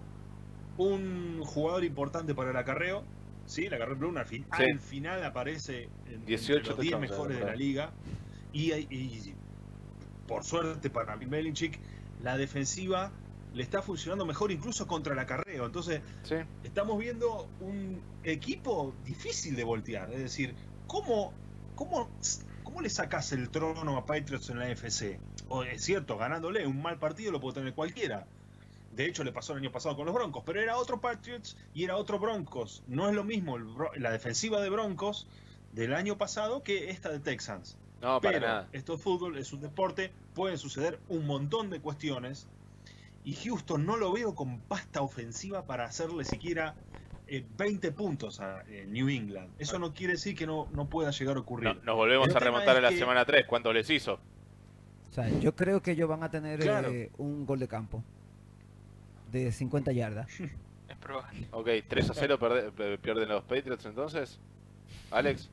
un jugador importante para el acarreo. Sí, el acarreo Brown al, fin, Sí. al final aparece en, dieciocho entre los diez touchdowns, mejores de la ¿verdad? liga. Y, y por suerte para Bill Belichick, la defensiva le está funcionando mejor incluso contra el acarreo. Entonces, Sí. estamos viendo un equipo difícil de voltear. Es decir, ¿cómo, cómo, cómo le sacas el trono a Patriots en la N F C? O, es cierto, ganándole un mal partido lo puede tener cualquiera. De hecho, le pasó el año pasado con los Broncos, pero era otro Patriots y era otro Broncos. No es lo mismo el Bro- la defensiva de Broncos del año pasado que esta de Texans. No, para Pero nada. esto es fútbol, es un deporte, pueden suceder un montón de cuestiones. Y Houston no lo veo con pasta ofensiva para hacerle siquiera eh, veinte puntos a eh, New England. Eso no quiere decir que no, no pueda llegar a ocurrir. No, nos volvemos El a tema remontar es a la que- semana tres. ¿Cuánto les hizo? O sea, yo creo que ellos van a tener Claro. eh, un gol de campo de cincuenta yardas. Es probable. Ok, tres a cero perde- pe- pierden los Patriots entonces. Alex,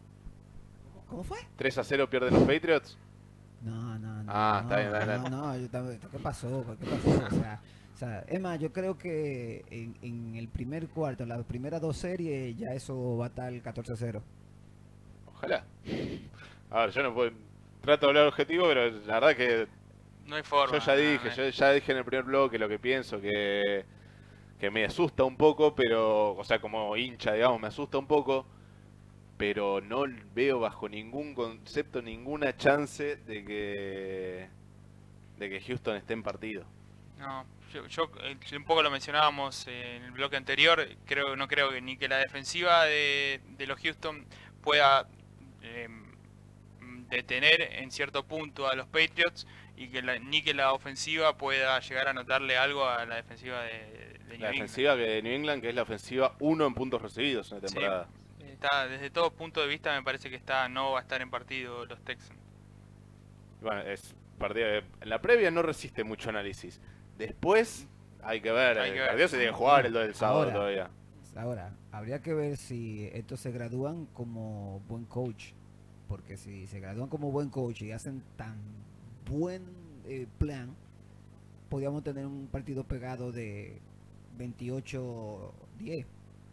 ¿Cómo fue? tres a cero pierden los Patriots. No, no, no. Ah, no, está bien, está bien. No, no, yo también- ¿qué pasó? ¿Qué pasó? O sea, o sea, es más, yo creo que en, en el primer cuarto, en las primeras dos series, ya eso va a estar catorce a cero. Ojalá. A ver, yo no puedo... Trato de hablar objetivo, pero la verdad que No hay forma. yo ya dije, no, yo ya dije en el primer bloque lo que pienso, que, que me asusta un poco, pero, o sea, como hincha, digamos, me asusta un poco, pero no veo bajo ningún concepto ninguna chance de que de que Houston esté en partido. No, yo, yo, eh, un poco lo mencionábamos en el bloque anterior, creo no creo que ni que la defensiva de, de los Houston pueda eh, detener en cierto punto a los Patriots y que la- ni que la ofensiva pueda llegar a anotarle algo a la defensiva de, de New La England. defensiva que de New England, que es la ofensiva uno en puntos recibidos en la Sí. temporada. Está, desde todo punto de vista me parece que está no va a estar en partido los Texans. Bueno, es partido de- en la previa no resiste mucho análisis. Después hay que ver, Hay el que ver. partido se tiene que jugar el del sábado Ahora. todavía. Ahora, habría que ver si estos se gradúan como buen coach. Porque si se gradúan como buen coach y hacen tan buen eh, plan, podríamos tener un partido pegado de veintiocho diez.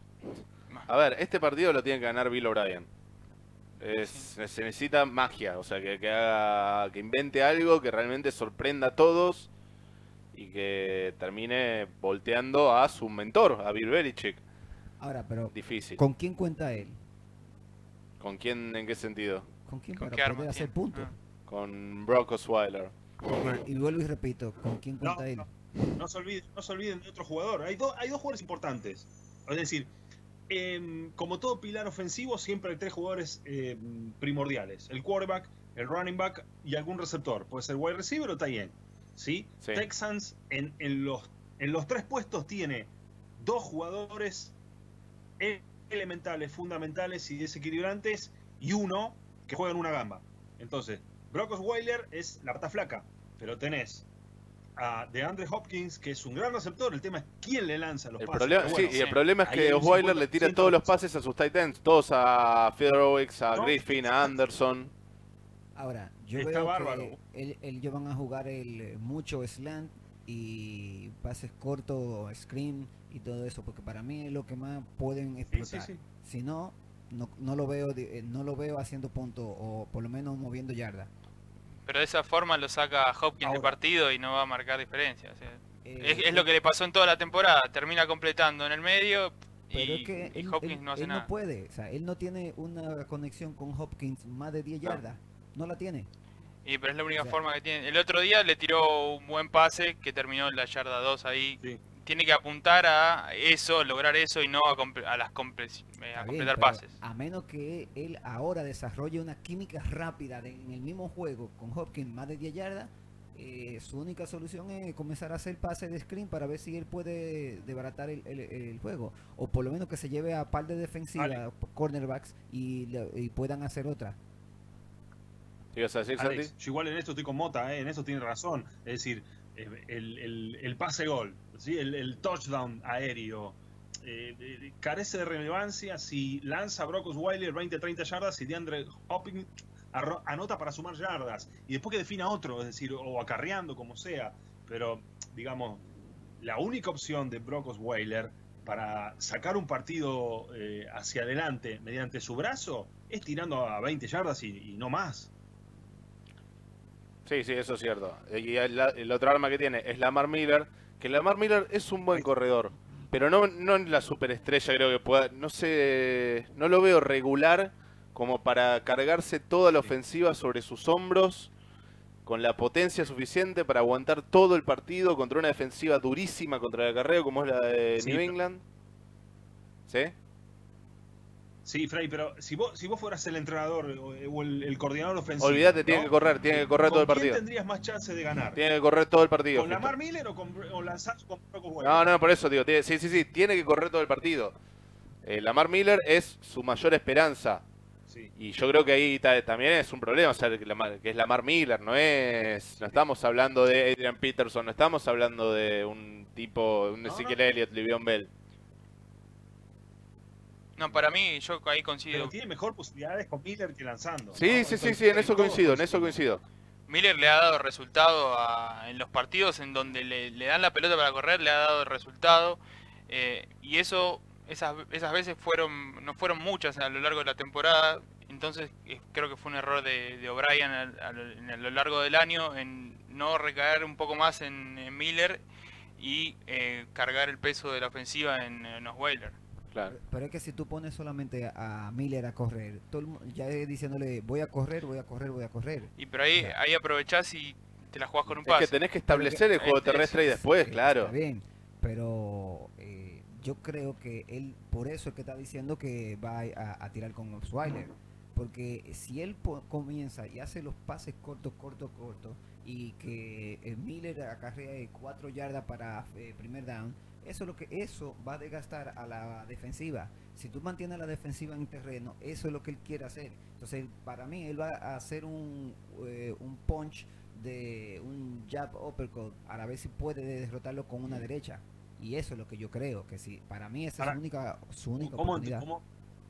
A ver, este partido lo tiene que ganar Bill O'Brien. Es- Se necesita magia, o sea, que, que haga, que invente algo que realmente sorprenda a todos y que termine volteando a su mentor, a Bill Belichick. Ahora, pero Difícil. ¿con quién cuenta él? ¿Con quién? ¿En qué sentido? ¿Con quién ¿Con para qué poder arma hacer tiene? puntos? Ah. Con Brock Osweiler. Y vuelvo y repito, ¿con quién No, cuenta él? no, no se olviden, no se olviden de otro jugador. Hay, do- hay dos jugadores importantes. Es decir, em, como todo pilar ofensivo, siempre hay tres jugadores em, primordiales: el quarterback, el running back y algún receptor. Puede ser wide receiver o tight end. ¿Sí? Sí. Texans en, en los, en los tres puestos tiene dos jugadores e- elementales, fundamentales y desequilibrantes, y uno que juega en una gamba. Entonces, Brock Osweiler es la pata flaca, pero tenés a DeAndre Hopkins, que es un gran receptor. El tema es quién le lanza los El pases. problema, Pero sí, bueno, y el sí. problema es Ahí que hay un Osweiler le cincuenta tira por ciento todos los de- pases a sus tight ends, todos a Fiedorowicz, a No. Griffin, a Anderson. Ahora, yo Está veo bárbaro. que él- ellos van a jugar el eh, mucho slant y pases cortos, screen y todo eso, porque para mí es lo que más pueden Sí, explotar. sí, sí. Si no, no, no lo veo, de- eh, no lo veo haciendo punto o por lo menos moviendo yarda. Pero de esa forma lo saca Hopkins de Ahora. partido y no va a marcar diferencia. o sea, Eh, es, es lo que le pasó en toda la temporada. Termina completando en el medio Pero y, es que y él, Hopkins él- no hace él nada. no puede, o sea, él no tiene una conexión con Hopkins más de diez No. yardas, no la tiene. Y pero es la única O sea, forma que tiene. El otro día le tiró un buen pase que terminó en la yarda dos ahí. Sí. Tiene que apuntar a eso, lograr eso y no a, comple- a las comple- eh, Está a bien, completar pero pases. a menos que él ahora desarrolle una química rápida de- en el mismo juego con Hopkins más de diez yardas, eh, su única solución es comenzar a hacer pases de screen para ver si él puede desbaratar el, el- el juego. O por lo menos que se lleve a par de defensivas, Ale. cornerbacks, y, le- y puedan hacer otra. ¿Qué ibas a decir, Alex, Santi? yo igual en esto estoy con Mota, ¿eh? En esto tiene razón. Es decir, eh, el, el- el pase gol, ¿sí? el, el touchdown aéreo, eh, eh, carece de relevancia si lanza Brock Osweiler veinte treinta yardas y DeAndre Hopkins arro- anota para sumar yardas. Y después que defina otro, es decir, o acarreando, como sea. Pero, digamos, la única opción de Brock Osweiler para sacar un partido eh, hacia adelante mediante su brazo es tirando a veinte yardas y, y no más. Sí, sí, eso es cierto. Y el, el otro arma que tiene es Lamar Miller, que Lamar Miller es un buen corredor, pero no, no en la superestrella creo que pueda, no sé, no lo veo regular como para cargarse toda la ofensiva sobre sus hombros con la potencia suficiente para aguantar todo el partido contra una defensiva durísima contra el acarreo como es la de Sí, New pero- England. ¿Sí? Sí, Frey, pero si vos, si vos fueras el entrenador o, o el, el coordinador ofensivo. Olvídate, tiene ¿no? que correr, tiene que correr todo el ¿Con quién partido. tendrías más chance de ganar? Tiene que correr todo el partido. ¿Con Houston. Lamar Miller o, con, o lanzar con Brock Osweiler? No, no, por eso digo, tiene- sí, sí, sí, tiene que correr todo el partido. Eh, Lamar Miller es su mayor esperanza. Sí. Y yo creo que ahí ta- también es un problema, o sea, que, Lamar- que es Lamar Miller, no es, no estamos hablando de Adrian Peterson, no estamos hablando de un tipo, un No, Ezekiel no. Elliott, Le'Veon Bell. No, para mí, yo ahí Pero coincido. tiene mejor posibilidades con Miller que lanzando. Sí, ¿no? sí, sí, Entonces, sí, en eso todos coincido, en eso coincidimos. coincido. Miller le ha dado resultado a- en los partidos en donde le, le dan la pelota para correr, le ha dado resultado. eh, y eso, esas, esas veces fueron, no fueron muchas a lo largo de la temporada. Entonces eh, creo que fue un error de, de O'Brien al- al- en- a lo largo del año en no recaer un poco más en, en Miller y eh, cargar el peso de la ofensiva en, en Osweiler. Claro. Pero es que si tú pones solamente a Miller a correr, todo el mu- ya es diciéndole voy a correr, voy a correr, voy a correr. Y por ahí, Ya. ahí aprovechás y te la jugás con un Es pase. que tenés que establecer el Pero que- juego este es- terrestre y después, Eh, claro. Está bien, pero eh, yo creo que él, por eso es que está diciendo que va a, a tirar con Osweiler. Porque si él po- comienza y hace los pases cortos, cortos, cortos, y que eh, Miller acarrea cuatro yardas para eh, primer down, eso es lo que eso va a desgastar a la defensiva. Si tú mantienes a la defensiva en terreno, eso es lo que él quiere hacer. Entonces, para mí, él va a hacer un, eh, un punch de un jab uppercut a ver si puede derrotarlo con una derecha. Y eso es lo que yo creo, que sí, para mí esa Ahora, es su única, su única ¿Cómo, oportunidad. cómo,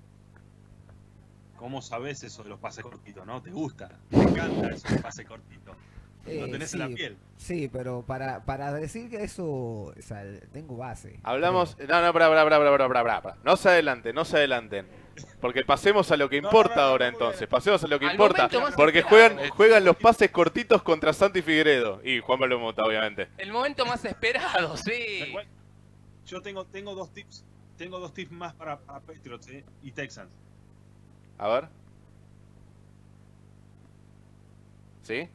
cómo sabes eso de los pases cortitos, no? ¿Te gusta? Te encanta eso de pases cortitos. Lo Eh, tenés sí, en la piel. sí, pero para, para decir que eso, o sea, tengo base. Hablamos, creo. no, no, para, para, para, para, para, para, para. No se adelanten, no se adelanten. Porque pasemos a lo que No, importa no, no, no, ahora no, no, entonces, no. pasemos a lo que Al importa. momento más Porque esperado. juegan, juegan los pases cortitos contra Santi Figueredo y Juan Pablo Mota, obviamente. El momento más esperado, sí. Tal cual. Yo tengo, tengo dos tips, tengo dos tips más para, para Patriots eh, y Texans. A ver. ¿Sí?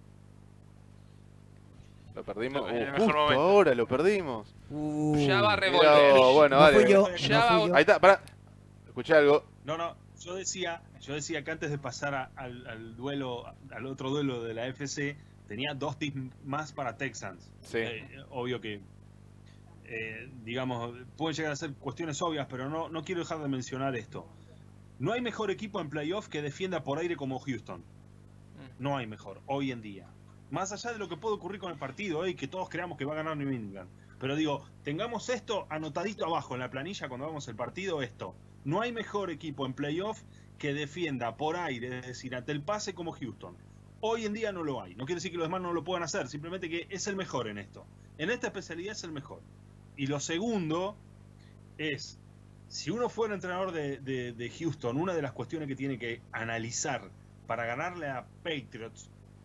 Lo perdimos. En el Uh, mejor justo momento. ahora lo perdimos. Uh, Ya va a Mirá, revolver. bueno, no dale. fui yo, Ya no va- fui yo. Ahí está, pará. Escuché algo. No, no, yo decía, yo decía que antes de pasar a- al, al duelo, al otro duelo de la F C, tenía dos tips más para Texans. Sí. Eh, obvio que, eh, digamos, pueden llegar a ser cuestiones obvias, pero no, no quiero dejar de mencionar esto. No hay mejor equipo en playoff que defienda por aire como Houston. No hay mejor, hoy en día. Más allá de lo que puede ocurrir con el partido, eh, y que todos creamos que va a ganar New England. Pero digo, tengamos esto anotadito abajo en la planilla cuando hagamos el partido, esto. No hay mejor equipo en playoff que defienda por aire, es decir, ante el pase como Houston. Hoy en día no lo hay. No quiere decir que los demás no lo puedan hacer, simplemente que es el mejor en esto. En esta especialidad es el mejor. Y lo segundo es, si uno fuera entrenador de, de, de Houston, una de las cuestiones que tiene que analizar para ganarle a Patriots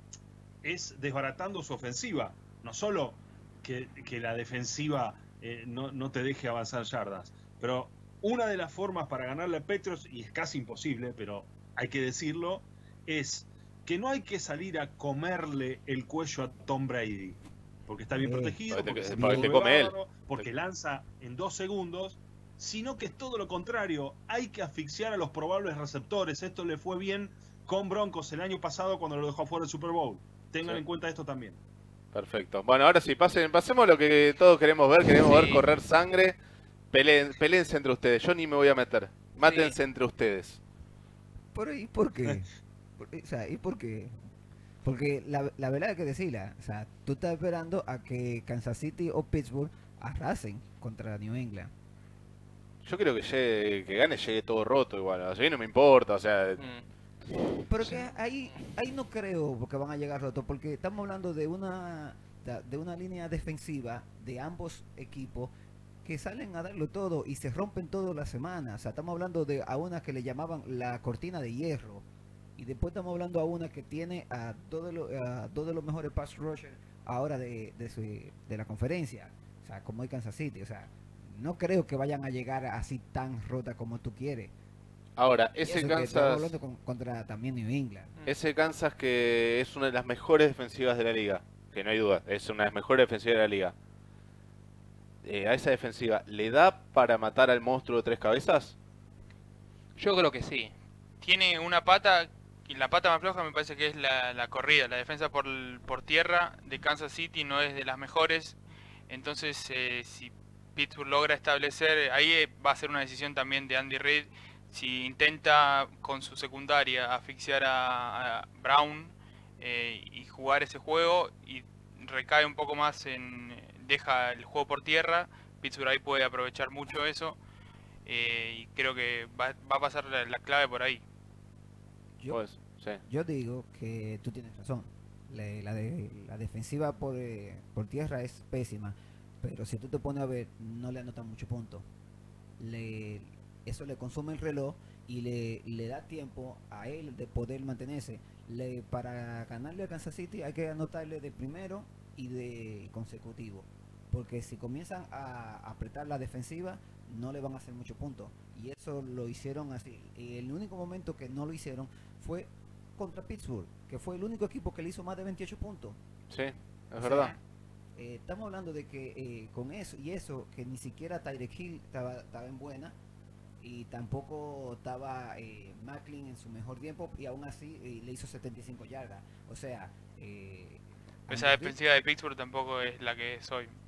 es desbaratando su ofensiva. No solo que, que la defensiva eh, no, no te deje avanzar yardas, pero una de las formas para ganarle a Patriots, y es casi imposible, pero hay que decirlo, es que no hay que salir a comerle el cuello a Tom Brady, porque está bien Eh, protegido, porque porque te- se porque mueve te come él. bárbaro, porque lanza en dos segundos, sino que es todo lo contrario. Hay que asfixiar a los probables receptores. Esto le fue bien con Broncos el año pasado cuando lo dejó fuera del Super Bowl. Tengan Sí. en cuenta esto también. Perfecto. Bueno, ahora sí, pasen, pasemos lo que todos queremos ver. Queremos Sí. ver correr sangre. Peleen, peleense entre ustedes. Yo ni me voy a meter. Mátense entre ustedes. ¿Por, ¿Y por qué? Por- o sea, ¿y por qué? Porque la, la verdad hay que decirla. O sea, tú estás esperando a que Kansas City o Pittsburgh arrasen contra New England. Yo creo que llegue, que gane llegue todo roto igual. A mí no me importa, o sea, Mm. Pero que ahí, ahí no creo que van a llegar rotos, porque estamos hablando de una de de una línea defensiva de ambos equipos que salen a darlo todo y se rompen todas las semanas. O sea, estamos hablando de a una que le llamaban la cortina de hierro, y después estamos hablando a una que tiene a todos los a dos de los mejores pass rushers ahora de, de, su- de la conferencia, o sea, como hay Kansas City. O sea, no creo que vayan a llegar así tan rota como tú quieres. ahora, Y eso ese que estamos Kansas, hablando con- contra también New England. ese Kansas que es una de las mejores defensivas de la liga, que no hay duda, es una de las mejores defensivas de la liga. Eh, a esa defensiva, ¿le da para matar al monstruo de tres cabezas? Yo creo que sí. Tiene una pata, y la pata más floja me parece que es la, la corrida. La defensa por, por tierra de Kansas City no es de las mejores. Entonces, eh, si Pittsburgh logra establecer, ahí eh, va a ser una decisión también de Andy Reid. Si intenta con su secundaria asfixiar a, a Brown eh, y jugar ese juego y recae un poco más en, deja el juego por tierra, Pittsburgh ahí puede aprovechar mucho eso. Eh, y creo que va, va a pasar la, la clave por ahí. Yo, Pues, sí. yo digo que tú tienes razón. Le- La, de, la defensiva por, eh, por tierra es pésima, pero si tú te pones a ver, no le anotan mucho punto. Le, eso le consume el reloj y le, le da tiempo a él de poder mantenerse. Le, para ganarle a Kansas City hay que anotarle de primero y de consecutivo, porque si comienzan a apretar la defensiva no le van a hacer mucho punto, y eso lo hicieron así. Y el único momento que no lo hicieron fue contra Pittsburgh, que fue el único equipo que le hizo más de veintiocho puntos. Sí, es O verdad. sea, eh, estamos hablando de que eh, con eso y eso, que ni siquiera Tyreek Hill estaba, estaba en buena, y tampoco estaba eh, Macklin en su mejor tiempo, y aún así eh, le hizo setenta y cinco yardas. O sea, eh, Esa Andy Reid- defensiva de Pittsburgh tampoco es la que es hoy.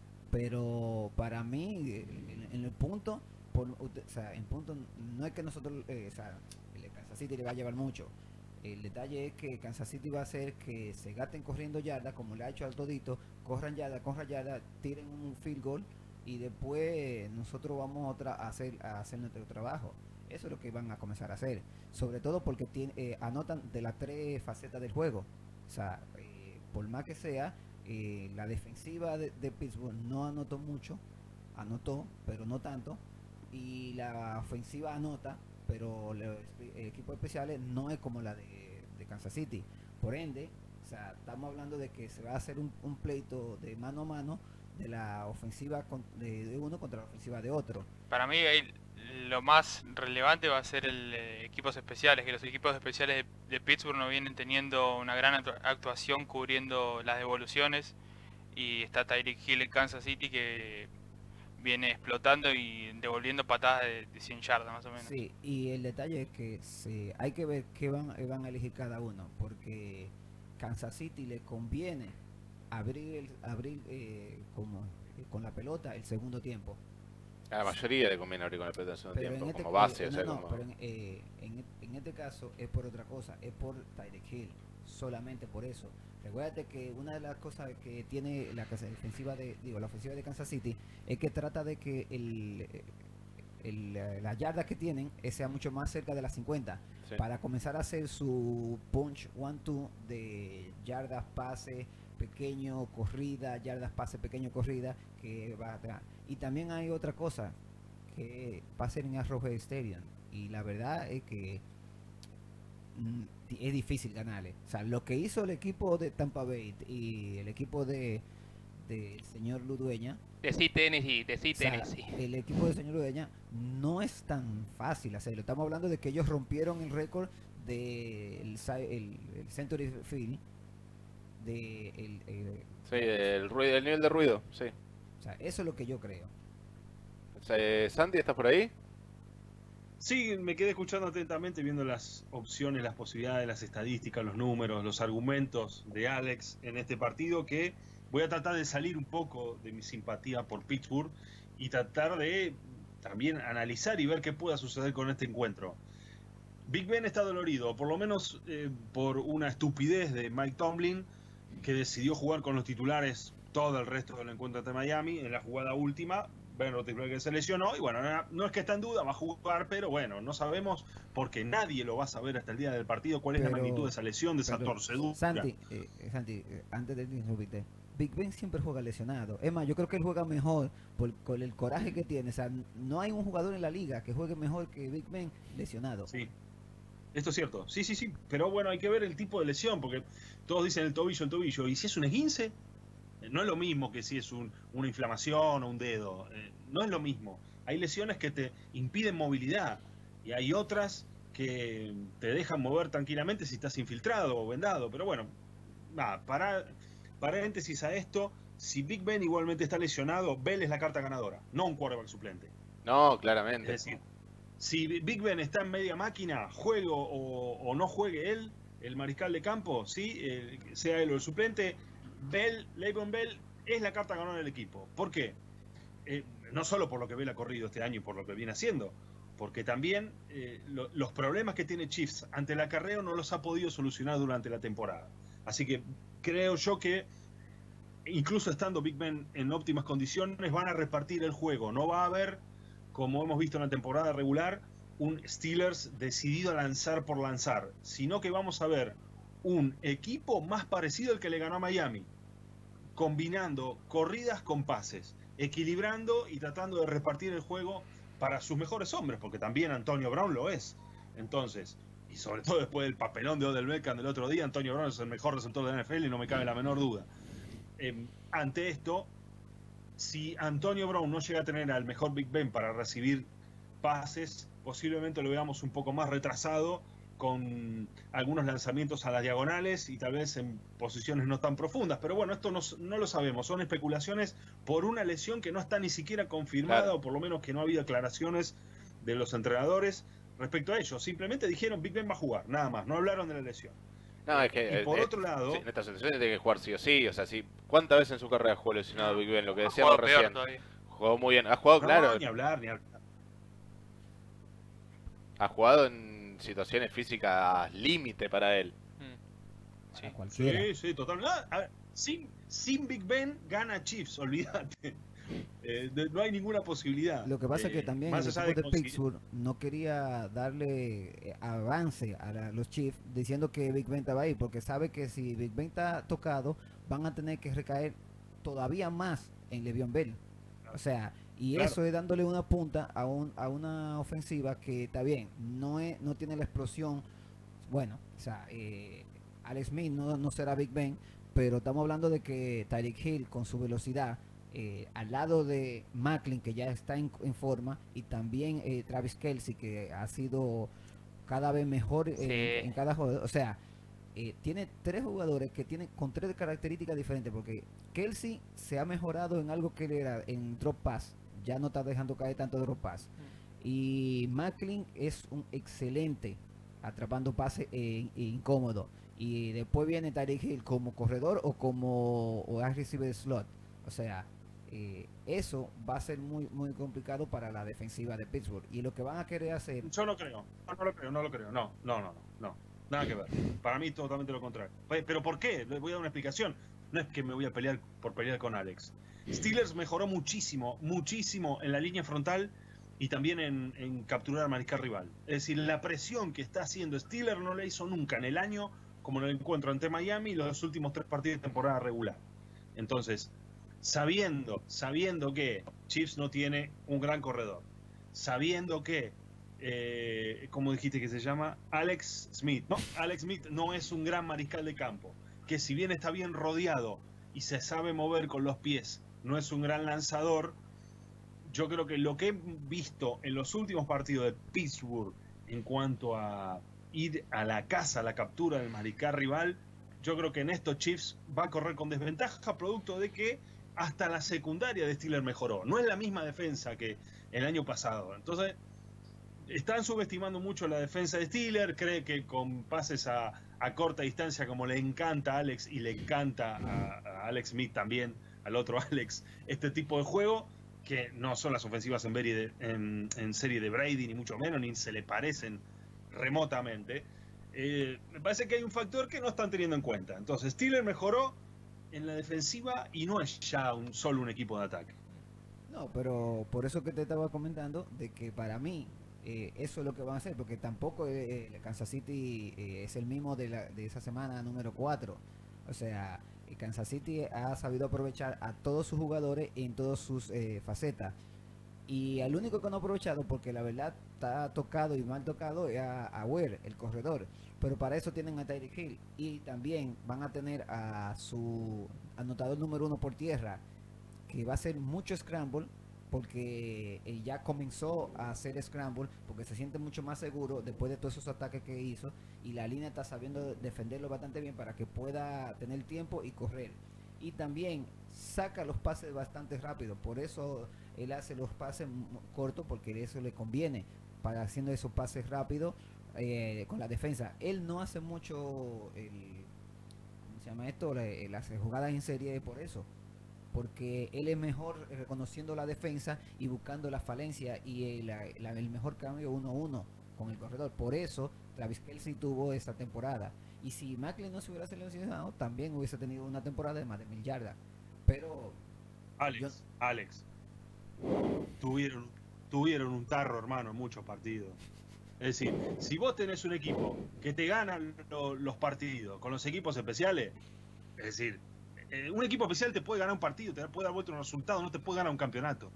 pero para mí eh, en, en el punto por, o sea, en punto no es que nosotros eh, o sea, el Kansas City le va a llevar mucho. El detalle es que Kansas City va a hacer que se gasten corriendo yardas, como le ha hecho al todito, corran yardas, corran yardas, tiren un field goal, y después nosotros vamos otra a hacer a hacer nuestro trabajo. Eso es lo que van a comenzar a hacer, sobre todo porque tiene, eh, anotan de las tres facetas del juego. O sea, eh, por más que sea, eh, la defensiva de, de Pittsburgh no anotó mucho, anotó, pero no tanto, y la ofensiva anota, pero los el equipo especiales no es como la de, de Kansas City. Por ende, o sea, estamos hablando de que se va a hacer un, un pleito de mano a mano de la ofensiva con- de, de uno contra la ofensiva de otro. Para mí ahí lo más relevante va a ser el eh, equipos especiales, que los equipos especiales de, de Pittsburgh no vienen teniendo una gran actu- actuación cubriendo las devoluciones, y está Tyreek Hill en Kansas City que viene explotando y devolviendo patadas de, de cien yardas más o menos. Sí, y el detalle es que se, hay que ver qué van, eh, van a elegir cada uno, porque Kansas City le conviene abrir, el- abrir eh, como, eh, con la pelota el segundo tiempo. A la mayoría le conviene abrir con el pelota en el segundo Pero tiempo, en este, como base, eh, o sea, no, no, como... pero en, eh, en, en este caso es por otra cosa, es por Tyreek Hill, solamente por eso. Recuérdate que una de las cosas que tiene la casa defensiva de, digo, la ofensiva de Kansas City es que trata de que el, eh, el, el, las yardas que tienen sea mucho más cerca de las cincuenta. Sí. Para comenzar a hacer su punch one two de yardas, pase, pequeño, corrida, yardas, pase, pequeño, corrida, que va atrás. Y también hay otra cosa, que va a ser en Arrowhead Stadium. Y la verdad es que mm, es difícil ganarle. O sea, lo que hizo el equipo de Tampa Bay y el equipo de del señor Ludueña, Decí Tennessee, decí o sea, Tennessee. el equipo del señor Ludueña no es tan fácil hacerlo. Estamos hablando de que ellos rompieron el récord del de el, el Century Field de el, el, Sí, el, ruido, el nivel de ruido, sí. o sea, eso es lo que yo creo. O sea, eh, Santi, ¿estás por ahí? Sí, me quedé escuchando atentamente, viendo las opciones, las posibilidades, las estadísticas, los números, los argumentos de Alex en este partido, que voy a tratar de salir un poco de mi simpatía por Pittsburgh y tratar de también analizar y ver qué pueda suceder con este encuentro. Big Ben está dolorido, por lo menos eh, por una estupidez de Mike Tomlin, que decidió jugar con los titulares todo el resto del encuentro ante Miami. En la jugada última, Ben Roethlisberger se lesionó y bueno, no, no es que está en duda, va a jugar, pero bueno, no sabemos, porque nadie lo va a saber hasta el día del partido, cuál es Pero- la magnitud de esa lesión, de esa pero, torcedura. Santi, eh, Santi eh, antes de interrumpirte, Big Ben siempre juega lesionado. Es más, yo creo que él juega mejor por, con el coraje que tiene. O sea, no hay un jugador en la liga que juegue mejor que Big Ben lesionado. Sí, esto es cierto. Sí, sí, sí. Pero bueno, hay que ver el tipo de lesión, porque todos dicen el tobillo, el tobillo. ¿Y si es un esguince? Eh, No es lo mismo que si es un- una inflamación o un dedo. Eh, no es lo mismo. Hay lesiones que te impiden movilidad y hay otras que te dejan mover tranquilamente si estás infiltrado o vendado. Pero bueno, nada, para, paréntesis a esto, si Big Ben igualmente está lesionado, Bell es la carta ganadora, no un quarterback suplente. No, Es claramente. decir, si Big Ben está en media máquina, juego o, o no juegue él, el mariscal de campo, ¿sí? Eh, sea él o el suplente, Bell, Le'Veon Bell es la carta ganadora del equipo. ¿Por qué? Eh, no solo por lo que Bell ha corrido este año y por lo que viene haciendo, porque también eh, lo- los problemas que tiene Chiefs ante el acarreo no los ha podido solucionar durante la temporada. Así que creo yo que incluso estando Big Ben en óptimas condiciones, van a repartir el juego. No va a haber, como hemos visto en la temporada regular, un Steelers decidido a lanzar por lanzar, sino que vamos a ver un equipo más parecido al que le ganó a Miami, combinando corridas con pases, equilibrando y tratando de repartir el juego para sus mejores hombres, porque también Antonio Brown lo es. Entonces, y sobre todo después del papelón de Odell Beckham del otro día, Antonio Brown es el mejor receptor de la N F L y no me cabe la menor duda. Eh, ante esto, si Antonio Brown no llega a tener al mejor Big Ben para recibir pases, posiblemente lo veamos un poco más retrasado, con algunos lanzamientos a las diagonales y tal vez en posiciones no tan profundas. Pero bueno, esto no, no lo sabemos, son especulaciones por una lesión que no está ni siquiera confirmada, Claro. o por lo menos que no ha habido aclaraciones de los entrenadores respecto a ello. Simplemente dijeron Big Ben va a jugar, nada más, no hablaron de la lesión. No, es que Y eh, por eh, otro lado, sí, en estas situaciones tiene que jugar sí o sí. O sea, sí, ¿cuántas veces en su carrera jugó lesionado Big Ben? Lo que Ha decíamos jugado peor recién. todavía. Jugó muy bien. Ha jugado, no, claro. ni hablar, ni hablar. Ha jugado en situaciones físicas límite para él. Mm. Sí. A cualquiera. Sí, sí, total. No, a ver, sin, sin Big Ben gana Chiefs, olvídate. Eh, de- no hay ninguna posibilidad. Lo que pasa es Eh, que también más el allá equipo de conseguir- Pittsburgh no quería darle eh, avance a la- los Chiefs diciendo que Big Ben estaba ahí, porque sabe que si Big Ben está tocado, van a tener que recaer todavía más en Le'Veon Bell. O sea, y Claro. eso es dándole una punta a, un, a una ofensiva que está bien, no es, no tiene la explosión. Bueno, o sea, eh, Alex Smith no, no será Big Ben, pero estamos hablando de que Tyreek Hill con su velocidad, eh, al lado de Macklin, que ya está en, en forma, y también eh, Travis Kelce, que ha sido cada vez mejor en, Sí. en cada juego. O sea, eh, tiene tres jugadores que tienen con tres características diferentes, porque Kelce se ha mejorado en algo que él era en drop pass, ya no está dejando caer tanto drop pass. Y Macklin es un excelente atrapando pases eh, incómodo. Y después viene Tyreek Hill como corredor o como o a receiver slot. O sea, eh, eso va a ser muy muy complicado para la defensiva de Pittsburgh. Y lo que van a querer hacer, Yo no creo, no, no lo creo, no lo creo, no, no, no, no, no, nada que ver. Para mí totalmente lo contrario. Pe- Pero ¿por qué? Les voy a dar una explicación. No es que me voy a pelear por pelear con Alex. Steelers mejoró muchísimo, muchísimo en la línea frontal y también en, en capturar al mariscal rival. Es decir, la presión que está haciendo Steelers no la hizo nunca en el año como en el encuentro ante Miami los últimos tres partidos de temporada regular. Entonces, sabiendo, sabiendo que Chiefs no tiene un gran corredor, sabiendo que, eh, ¿cómo dijiste que se llama? Alex Smith. No, Alex Smith no es un gran mariscal de campo, que si bien está bien rodeado y se sabe mover con los pies, no es un gran lanzador. Yo creo que lo que he visto en los últimos partidos de Pittsburgh en cuanto a ir a la casa, a la captura del mariscal rival, yo creo que en estos Chiefs va a correr con desventaja, producto de que hasta la secundaria de Steelers mejoró. No es la misma defensa que el año pasado. Entonces, están subestimando mucho la defensa de Steelers. Cree que con pases a, a corta distancia, como le encanta a Alex y le encanta a, a Alex Smith también, al otro Alex, este tipo de juego, que no son las ofensivas en, de, en, en serie de Brady, ni mucho menos, ni se le parecen remotamente. Eh, me parece que hay un factor que no están teniendo en cuenta. Entonces, Steelers mejoró en la defensiva y no es ya un, solo un equipo de ataque. No, pero por eso que te estaba comentando, de que para mí eh, eso es lo que van a hacer, porque tampoco eh, Kansas City eh, es el mismo de, la, de esa semana número cuatro. O sea, Kansas City ha sabido aprovechar a todos sus jugadores en todas sus eh, facetas. Y al único que no ha aprovechado, porque la verdad está tocado y mal tocado, es a, a Ware, el corredor. Pero para eso tienen a Tyreek Hill. Y también van a tener a su anotador número uno por tierra, que va a hacer mucho scramble, porque él ya comenzó a hacer scramble, porque se siente mucho más seguro después de todos esos ataques que hizo. Y la línea está sabiendo defenderlo bastante bien para que pueda tener tiempo y correr. Y también saca los pases bastante rápido, por eso él hace los pases cortos, porque eso le conviene para haciendo esos pases rápidos eh, con la defensa. Él no hace mucho el, ¿cómo se llama esto? Le, las jugadas en serie por eso, porque él es mejor reconociendo la defensa y buscando la falencia y el, la, el mejor cambio uno a uno con el corredor. Por eso Travis Kelce tuvo esa temporada. Y si Macklin no se hubiera seleccionado, también hubiese tenido una temporada de más de mil yardas. Pero Alex, yo... Alex, tuvieron, tuvieron un tarro, hermano, en muchos partidos. Es decir, si vos tenés un equipo que te gana lo, los partidos con los equipos especiales, es decir, eh, un equipo especial te puede ganar un partido, te puede dar vuelta un resultado, no te puede ganar un campeonato.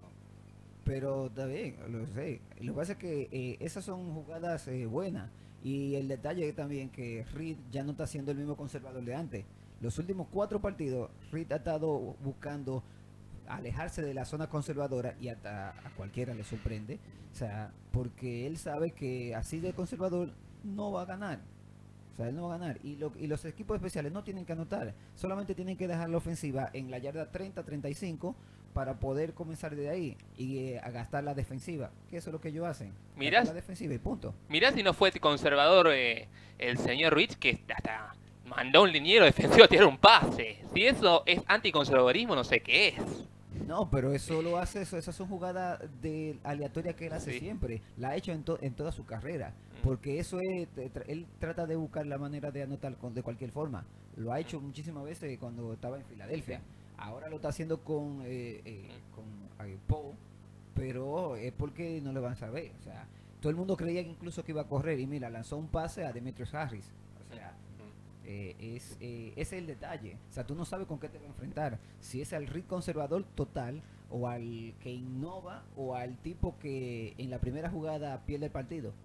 Pero está bien, lo sé. Lo que pasa es que eh, esas son jugadas eh, buenas. Y el detalle es también que Reed ya no está siendo el mismo conservador de antes. Los últimos cuatro partidos, Reed ha estado buscando alejarse de la zona conservadora y hasta a cualquiera le sorprende. O sea, porque él sabe que así de conservador no va a ganar. O sea, él no va a ganar. Y, lo, y los equipos especiales no tienen que anotar. Solamente tienen que dejar la ofensiva en la yarda treinta treinta y cinco para poder comenzar de ahí y eh, a gastar la defensiva. Que eso es lo que ellos hacen. Mirá, la defensiva y punto. Mirá si no fue conservador eh, el señor Rich, que hasta mandó un liniero defensivo a tirar un pase. Si eso es anticonservadorismo, no sé qué es. No, pero eso lo hace, eso, esas son jugadas de aleatorias que él hace Sí. siempre. La ha hecho en, to, en toda su carrera. Porque eso es, tra- él trata de buscar la manera de anotar con, de cualquier forma. Lo ha hecho muchísimas veces cuando estaba en Filadelfia. Ahora lo está haciendo con, eh, eh, con eh, Poe, pero es porque no le van a saber. O sea, todo el mundo creía que incluso que iba a correr y mira, lanzó un pase a Demetrius Harris. O sea, eh, es, eh, ese es el detalle. O sea, tú no sabes con qué te va a enfrentar. Si es al Reed conservador total, o al que innova, o al tipo que en la primera jugada pierde el partido.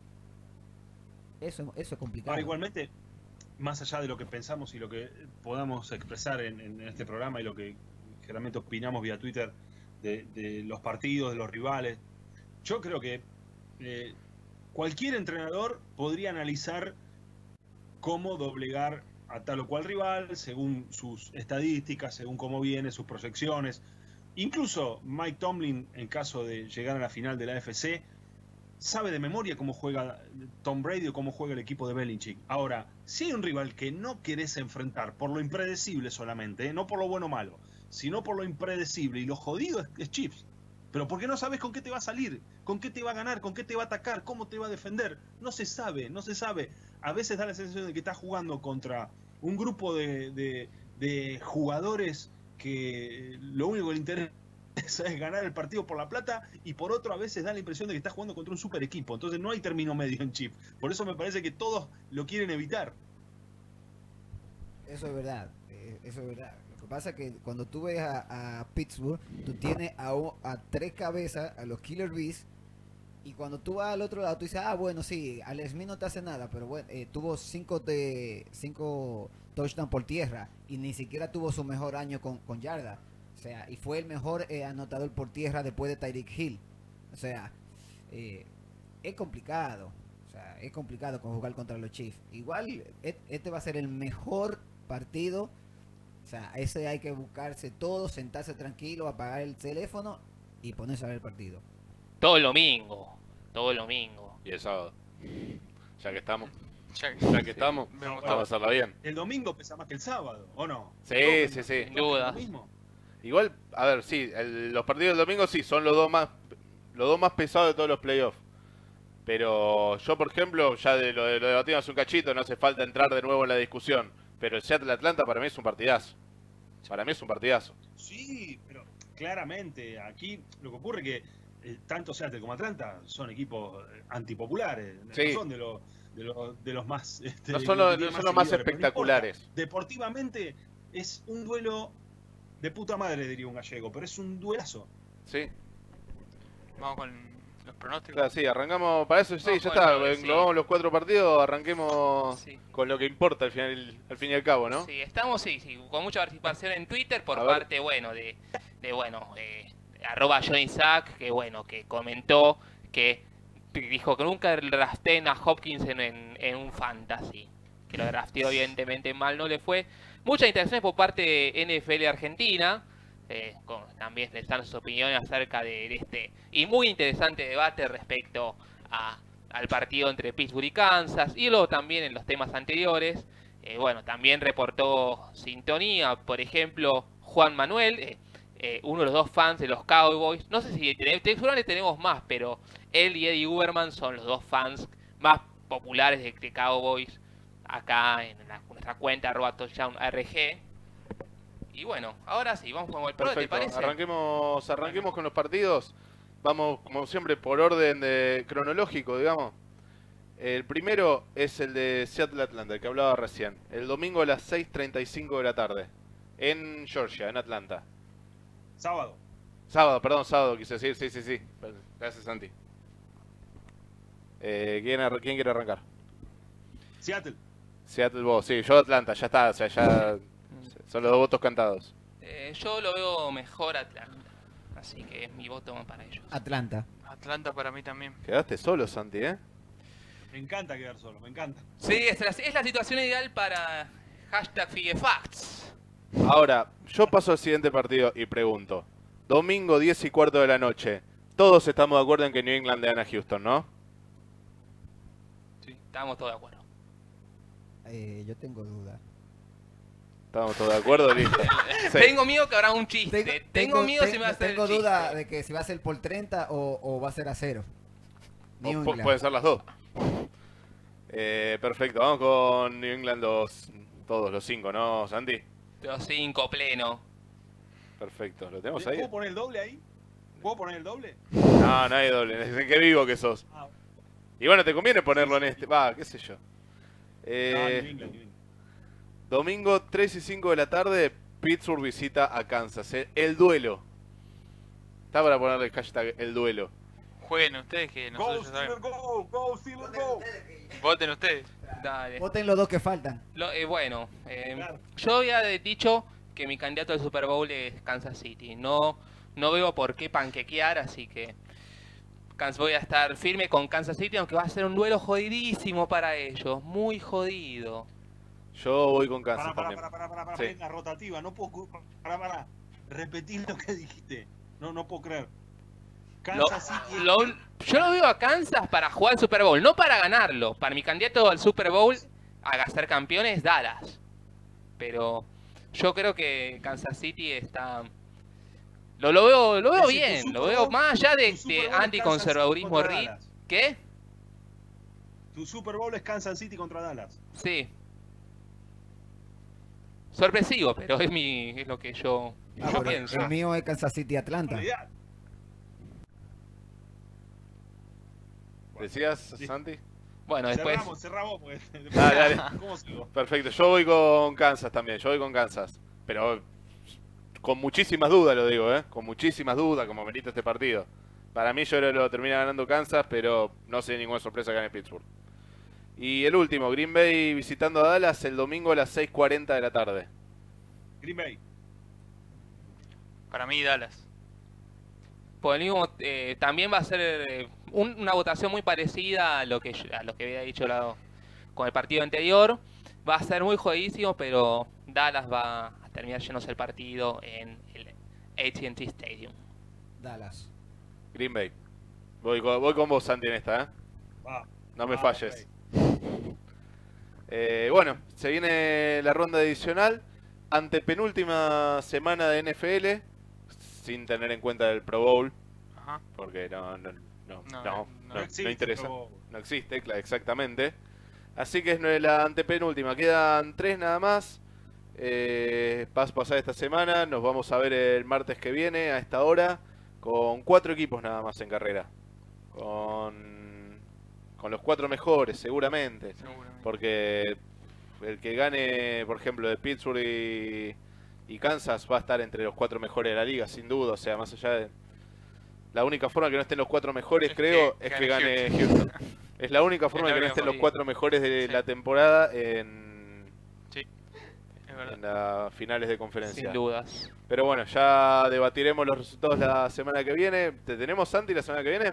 Eso, eso es complicado. Ahora, igualmente, más allá de lo que pensamos y lo que podamos expresar en, en este programa y lo que generalmente opinamos vía Twitter de, de los partidos, de los rivales, yo creo que eh, cualquier entrenador podría analizar cómo doblegar a tal o cual rival según sus estadísticas, según cómo viene, sus proyecciones. Incluso Mike Tomlin, en caso de llegar a la final de la A F C, sabe de memoria cómo juega Tom Brady o cómo juega el equipo de Belichick. Ahora, si hay un rival que no querés enfrentar por lo impredecible solamente, ¿eh? No por lo bueno o malo, sino por lo impredecible, y lo jodido es, es Chiefs. Pero porque no sabes con qué te va a salir, con qué te va a ganar, con qué te va a atacar, cómo te va a defender. No se sabe, no se sabe. A veces da la sensación de que estás jugando contra un grupo de, de, de jugadores que lo único que le interesa Eso es ganar el partido por la plata, y por otro a veces da la impresión de que estás jugando contra un super equipo. Entonces no hay término medio en Chip. Por eso me parece que todos lo quieren evitar. Eso es verdad, eh, eso es verdad. Lo que pasa es que cuando tú ves a, a Pittsburgh, tú tienes a, un- a tres cabezas, a los Killer Bees, y cuando tú vas al otro lado, tú dices, ah, bueno, sí, Alex Smith no te hace nada, pero bueno, eh, tuvo cinco de cinco touchdowns por tierra, y ni siquiera tuvo su mejor año con, con yarda. O sea, y fue el mejor eh, anotador por tierra después de Tyreek Hill. O sea, eh, es complicado. O sea, es complicado con jugar contra los Chiefs. Igual, et- este va a ser el mejor partido. O sea, ese hay que buscarse todo, sentarse tranquilo, apagar el teléfono y ponerse a ver el partido. Todo el domingo. Todo el domingo. Y el sábado. Ya que estamos. Ya- Ya que estamos. Vemos Vamos a todo. hacerla bien. El domingo pesa más que el sábado, ¿o no? Sí, ¿No? sí, sí. Sin duda. ¿Lo mismo? Igual, a ver, sí, el- los partidos del domingo sí, son los dos más los dos más pesados de todos los playoffs. Pero yo, por ejemplo, ya de lo, de lo debatimos hace un cachito, no hace falta entrar de nuevo en la discusión. Pero el Seattle-Atlanta para mí es un partidazo. Para mí es un partidazo. Sí, pero claramente aquí lo que ocurre es que eh, tanto Seattle como Atlanta son equipos eh, antipopulares. Sí. No son de, los de, los de los más... este, No de son los los, que tienen no son los más seguidores, pero no importa. espectaculares. Deportivamente es un duelo de puta madre, diría un gallego, pero es un duelazo. Sí, Vamos con los pronósticos. claro, sí, arrancamos. Para eso sí, Vamos ya con está. el nueve, sí. Englobamos los cuatro partidos, arranquemos Sí. con lo que importa al final, al fin y al cabo, ¿no? Sí, estamos sí, sí, con mucha participación en Twitter por A ver. parte, bueno, de, de bueno, eh, arroba Johnny Sack, que bueno, que comentó que dijo que nunca drafteen a Hopkins en, en, en un fantasy. Que lo drafteó evidentemente mal, no le fue. Muchas interacciones por parte de N F L Argentina. eh, con, también están sus opiniones acerca de, de este y muy interesante debate respecto a, al partido entre Pittsburgh y Kansas. Y luego también en los temas anteriores. Eh, bueno, también reportó sintonía, por ejemplo, Juan Manuel, eh, eh, uno de los dos fans de los Cowboys. No sé si tenemos, seguramente tenemos más, pero él y Eddie Uberman son los dos fans más populares de, de Cowboys acá en la- nuestra cuenta arroba touchdown R G. Y bueno, ahora sí, vamos con el pro, ¿te Perfecto, parece? arranquemos, arranquemos con los partidos. Vamos, como siempre, por orden de cronológico, digamos. El primero es el de Seattle-Atlanta, el que hablaba recién. El domingo a las seis treinta y cinco de la tarde. En Georgia, en Atlanta. Sábado. Sábado, perdón, sábado quise decir, sí, sí, sí. Gracias, Santi. Eh, ¿quién, ar- ¿Quién quiere arrancar? Seattle. Seattle vos, sí, yo Atlanta, ya está, o sea, ya son los dos votos cantados. Eh, yo lo veo mejor Atlanta. Así que es mi voto para ellos. Atlanta. Atlanta para mí también. Quedaste solo, Santi, ¿eh? Me encanta quedar solo, me encanta. Sí, es la, es la situación ideal para hashtag Figuefacts. Ahora, yo paso al siguiente partido y pregunto. Domingo diez y cuarto de la noche. Todos estamos de acuerdo en que New England le gana a Houston, ¿no? Sí, estamos todos de acuerdo. Eh, yo tengo dudas. ¿Estamos todos de acuerdo? Listo. Sí. Tengo miedo que habrá un chiste. Tengo, miedo si me va a hacer tengo el chiste. duda de que si va a ser por treinta o, o va a ser a cero. O New pu- England. pueden ser las dos. Eh, perfecto, vamos con New England los, todos los cinco, ¿no, Santi? Los cinco pleno. Perfecto, ¿lo tenemos ahí? ¿Puedo poner el doble ahí? ¿Puedo poner el doble? No, no hay doble, es que vivo que sos. Ah, Y bueno, te conviene ponerlo en este, va, qué sé yo. no, Eh, New England, New England. Domingo tres y cinco de la tarde, Pittsburgh visita a Kansas. El, el duelo. Está para ponerle el hashtag el duelo. Jueguen ustedes que Go, nosotros ya Steelers, sabemos. go, go, Steelers, go. Voten ustedes. Dale. Voten los dos que faltan. Lo- eh, bueno, eh, Claro. yo había dicho que mi candidato al Super Bowl es Kansas City. No, no veo por qué panquequear, así que Kansas- voy a estar firme con Kansas City, aunque va a ser un duelo jodidísimo para ellos. Muy jodido. Yo voy con Kansas Para, para, también. para, para, para, Sí. para, la rotativa, no puedo, cu- para, para, repetir lo que dijiste, no, no puedo creer. Lo- Kansas City, lo- yo lo veo a Kansas para jugar el Super Bowl, no para ganarlo. Para mi candidato al Super Bowl a ser campeón es Dallas. Pero yo creo que Kansas City está... Lo, lo veo, lo veo Es decir, tu bien, Super lo veo Bowl- más allá de, tu Super de Bowl es anticonservadurismo Kansas City Reed. contra Dallas. ¿Qué? Tu Super Bowl es Kansas City contra Dallas. Sí. sorpresivo, pero es mi es lo que yo, Ah, yo pero pienso. el mío es Kansas City Atlanta. Olvidate. ¿Decías, Sí. Santi? Bueno, después Cerramos, cerramos. Porque... Dale, dale. ¿Cómo sigo? Perfecto, yo voy con Kansas también, yo voy con Kansas. Pero con muchísimas dudas lo digo, ¿eh? Con muchísimas dudas como merita este partido. Para mí yo creo que lo termina ganando Kansas, pero no sé ninguna sorpresa que gane Pittsburgh. Y el último, Green Bay visitando a Dallas el domingo a las seis cuarenta de la tarde. Green Bay. Para mí Dallas. por el mismo, eh, también va a ser eh, un- una votación muy parecida a lo que yo- a lo que había dicho la- con el partido anterior. Va a ser muy jodidísimo, pero Dallas va a terminar yéndose el partido en el A T and T Stadium. Dallas. Green Bay. Voy con, voy con vos, Santi, en esta, ¿eh? Va. No me Ah, falles. ok. Eh, bueno, se viene la ronda adicional. Antepenúltima semana de N F L, sin tener en cuenta el Pro Bowl, Ajá. porque no, no, no, no, No, no, no no existe interesa. Pro Bowl. No existe, cla- exactamente. Así que es no- la antepenúltima. Quedan tres nada más. Eh, vas a pasar esta semana. Nos vamos a ver el martes que viene a esta hora. Con cuatro equipos nada más en carrera. Con, con los cuatro mejores, seguramente. Seguramente. Porque el que gane, por ejemplo, de Pittsburgh y, y Kansas va a estar entre los cuatro mejores de la liga, sin duda. O sea, más allá de... La única forma que no estén los cuatro mejores, Es creo, que es que gane gane Houston. Es la única forma la de que no única estén los forma. cuatro mejores de Sí. la temporada en, Sí, es verdad. en las finales de conferencia. Sin dudas. Pero bueno, ya debatiremos los resultados la semana que viene. ¿Te tenemos, Santi, la semana que viene?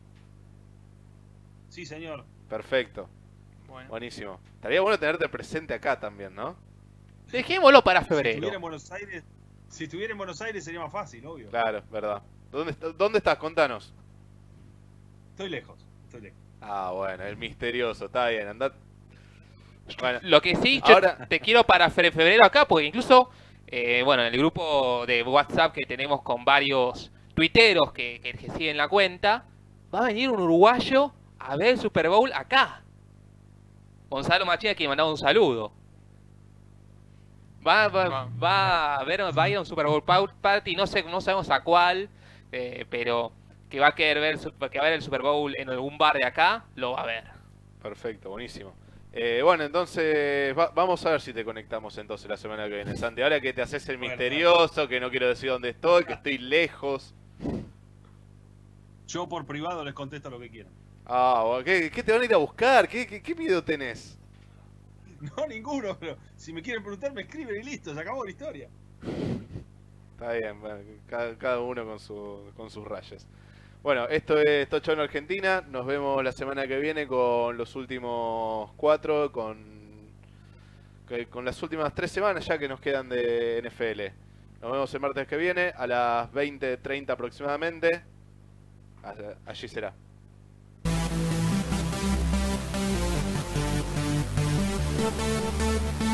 Sí, señor. Perfecto, Bueno. buenísimo. Estaría bueno tenerte presente acá también, ¿no? Dejémoslo para Si estuviera febrero. en Buenos Aires, si estuviera en Buenos Aires sería más fácil, obvio. Claro, verdad. ¿Dónde, está- ¿Dónde estás? Contanos. Estoy lejos, estoy lejos. Ah, bueno, el misterioso, está bien, andá. Bueno, Lo que sí, yo Ahora- te quiero para fe- febrero acá, porque incluso, eh, bueno, en el grupo de WhatsApp que tenemos con varios tuiteros que, que, que siguen la cuenta, va a venir un uruguayo a ver el Super Bowl acá. Gonzalo Machina, que mandaba un saludo. Va, va, Va. va a ver, va a ir a un Super Bowl pau- party, no sé, no sabemos a cuál, eh, pero que va a querer ver, su- que va a ver el Super Bowl en algún bar de acá, lo va a ver. perfecto, buenísimo. Eh, bueno, entonces va- vamos a ver si te conectamos entonces la semana que viene, Santi. Ahora que te haces el Bueno. misterioso, que no quiero decir dónde estoy, que estoy lejos. Yo por privado les contesto lo que quieran. Ah, bueno, ¿qué, qué te van a ir a buscar? ¿Qué, qué, qué video tenés? No, ninguno, pero si me quieren preguntar me escriben y listo, se acabó la historia. Está bien, bueno, cada, cada uno con, su, con sus rayas. Bueno, esto es Touchdown Argentina. Nos vemos la semana que viene con los últimos cuatro, con, que- con las últimas tres semanas ya que nos quedan de N F L. Nos vemos el martes que viene a las veinte treinta aproximadamente. Allá- Allí será. Thank you.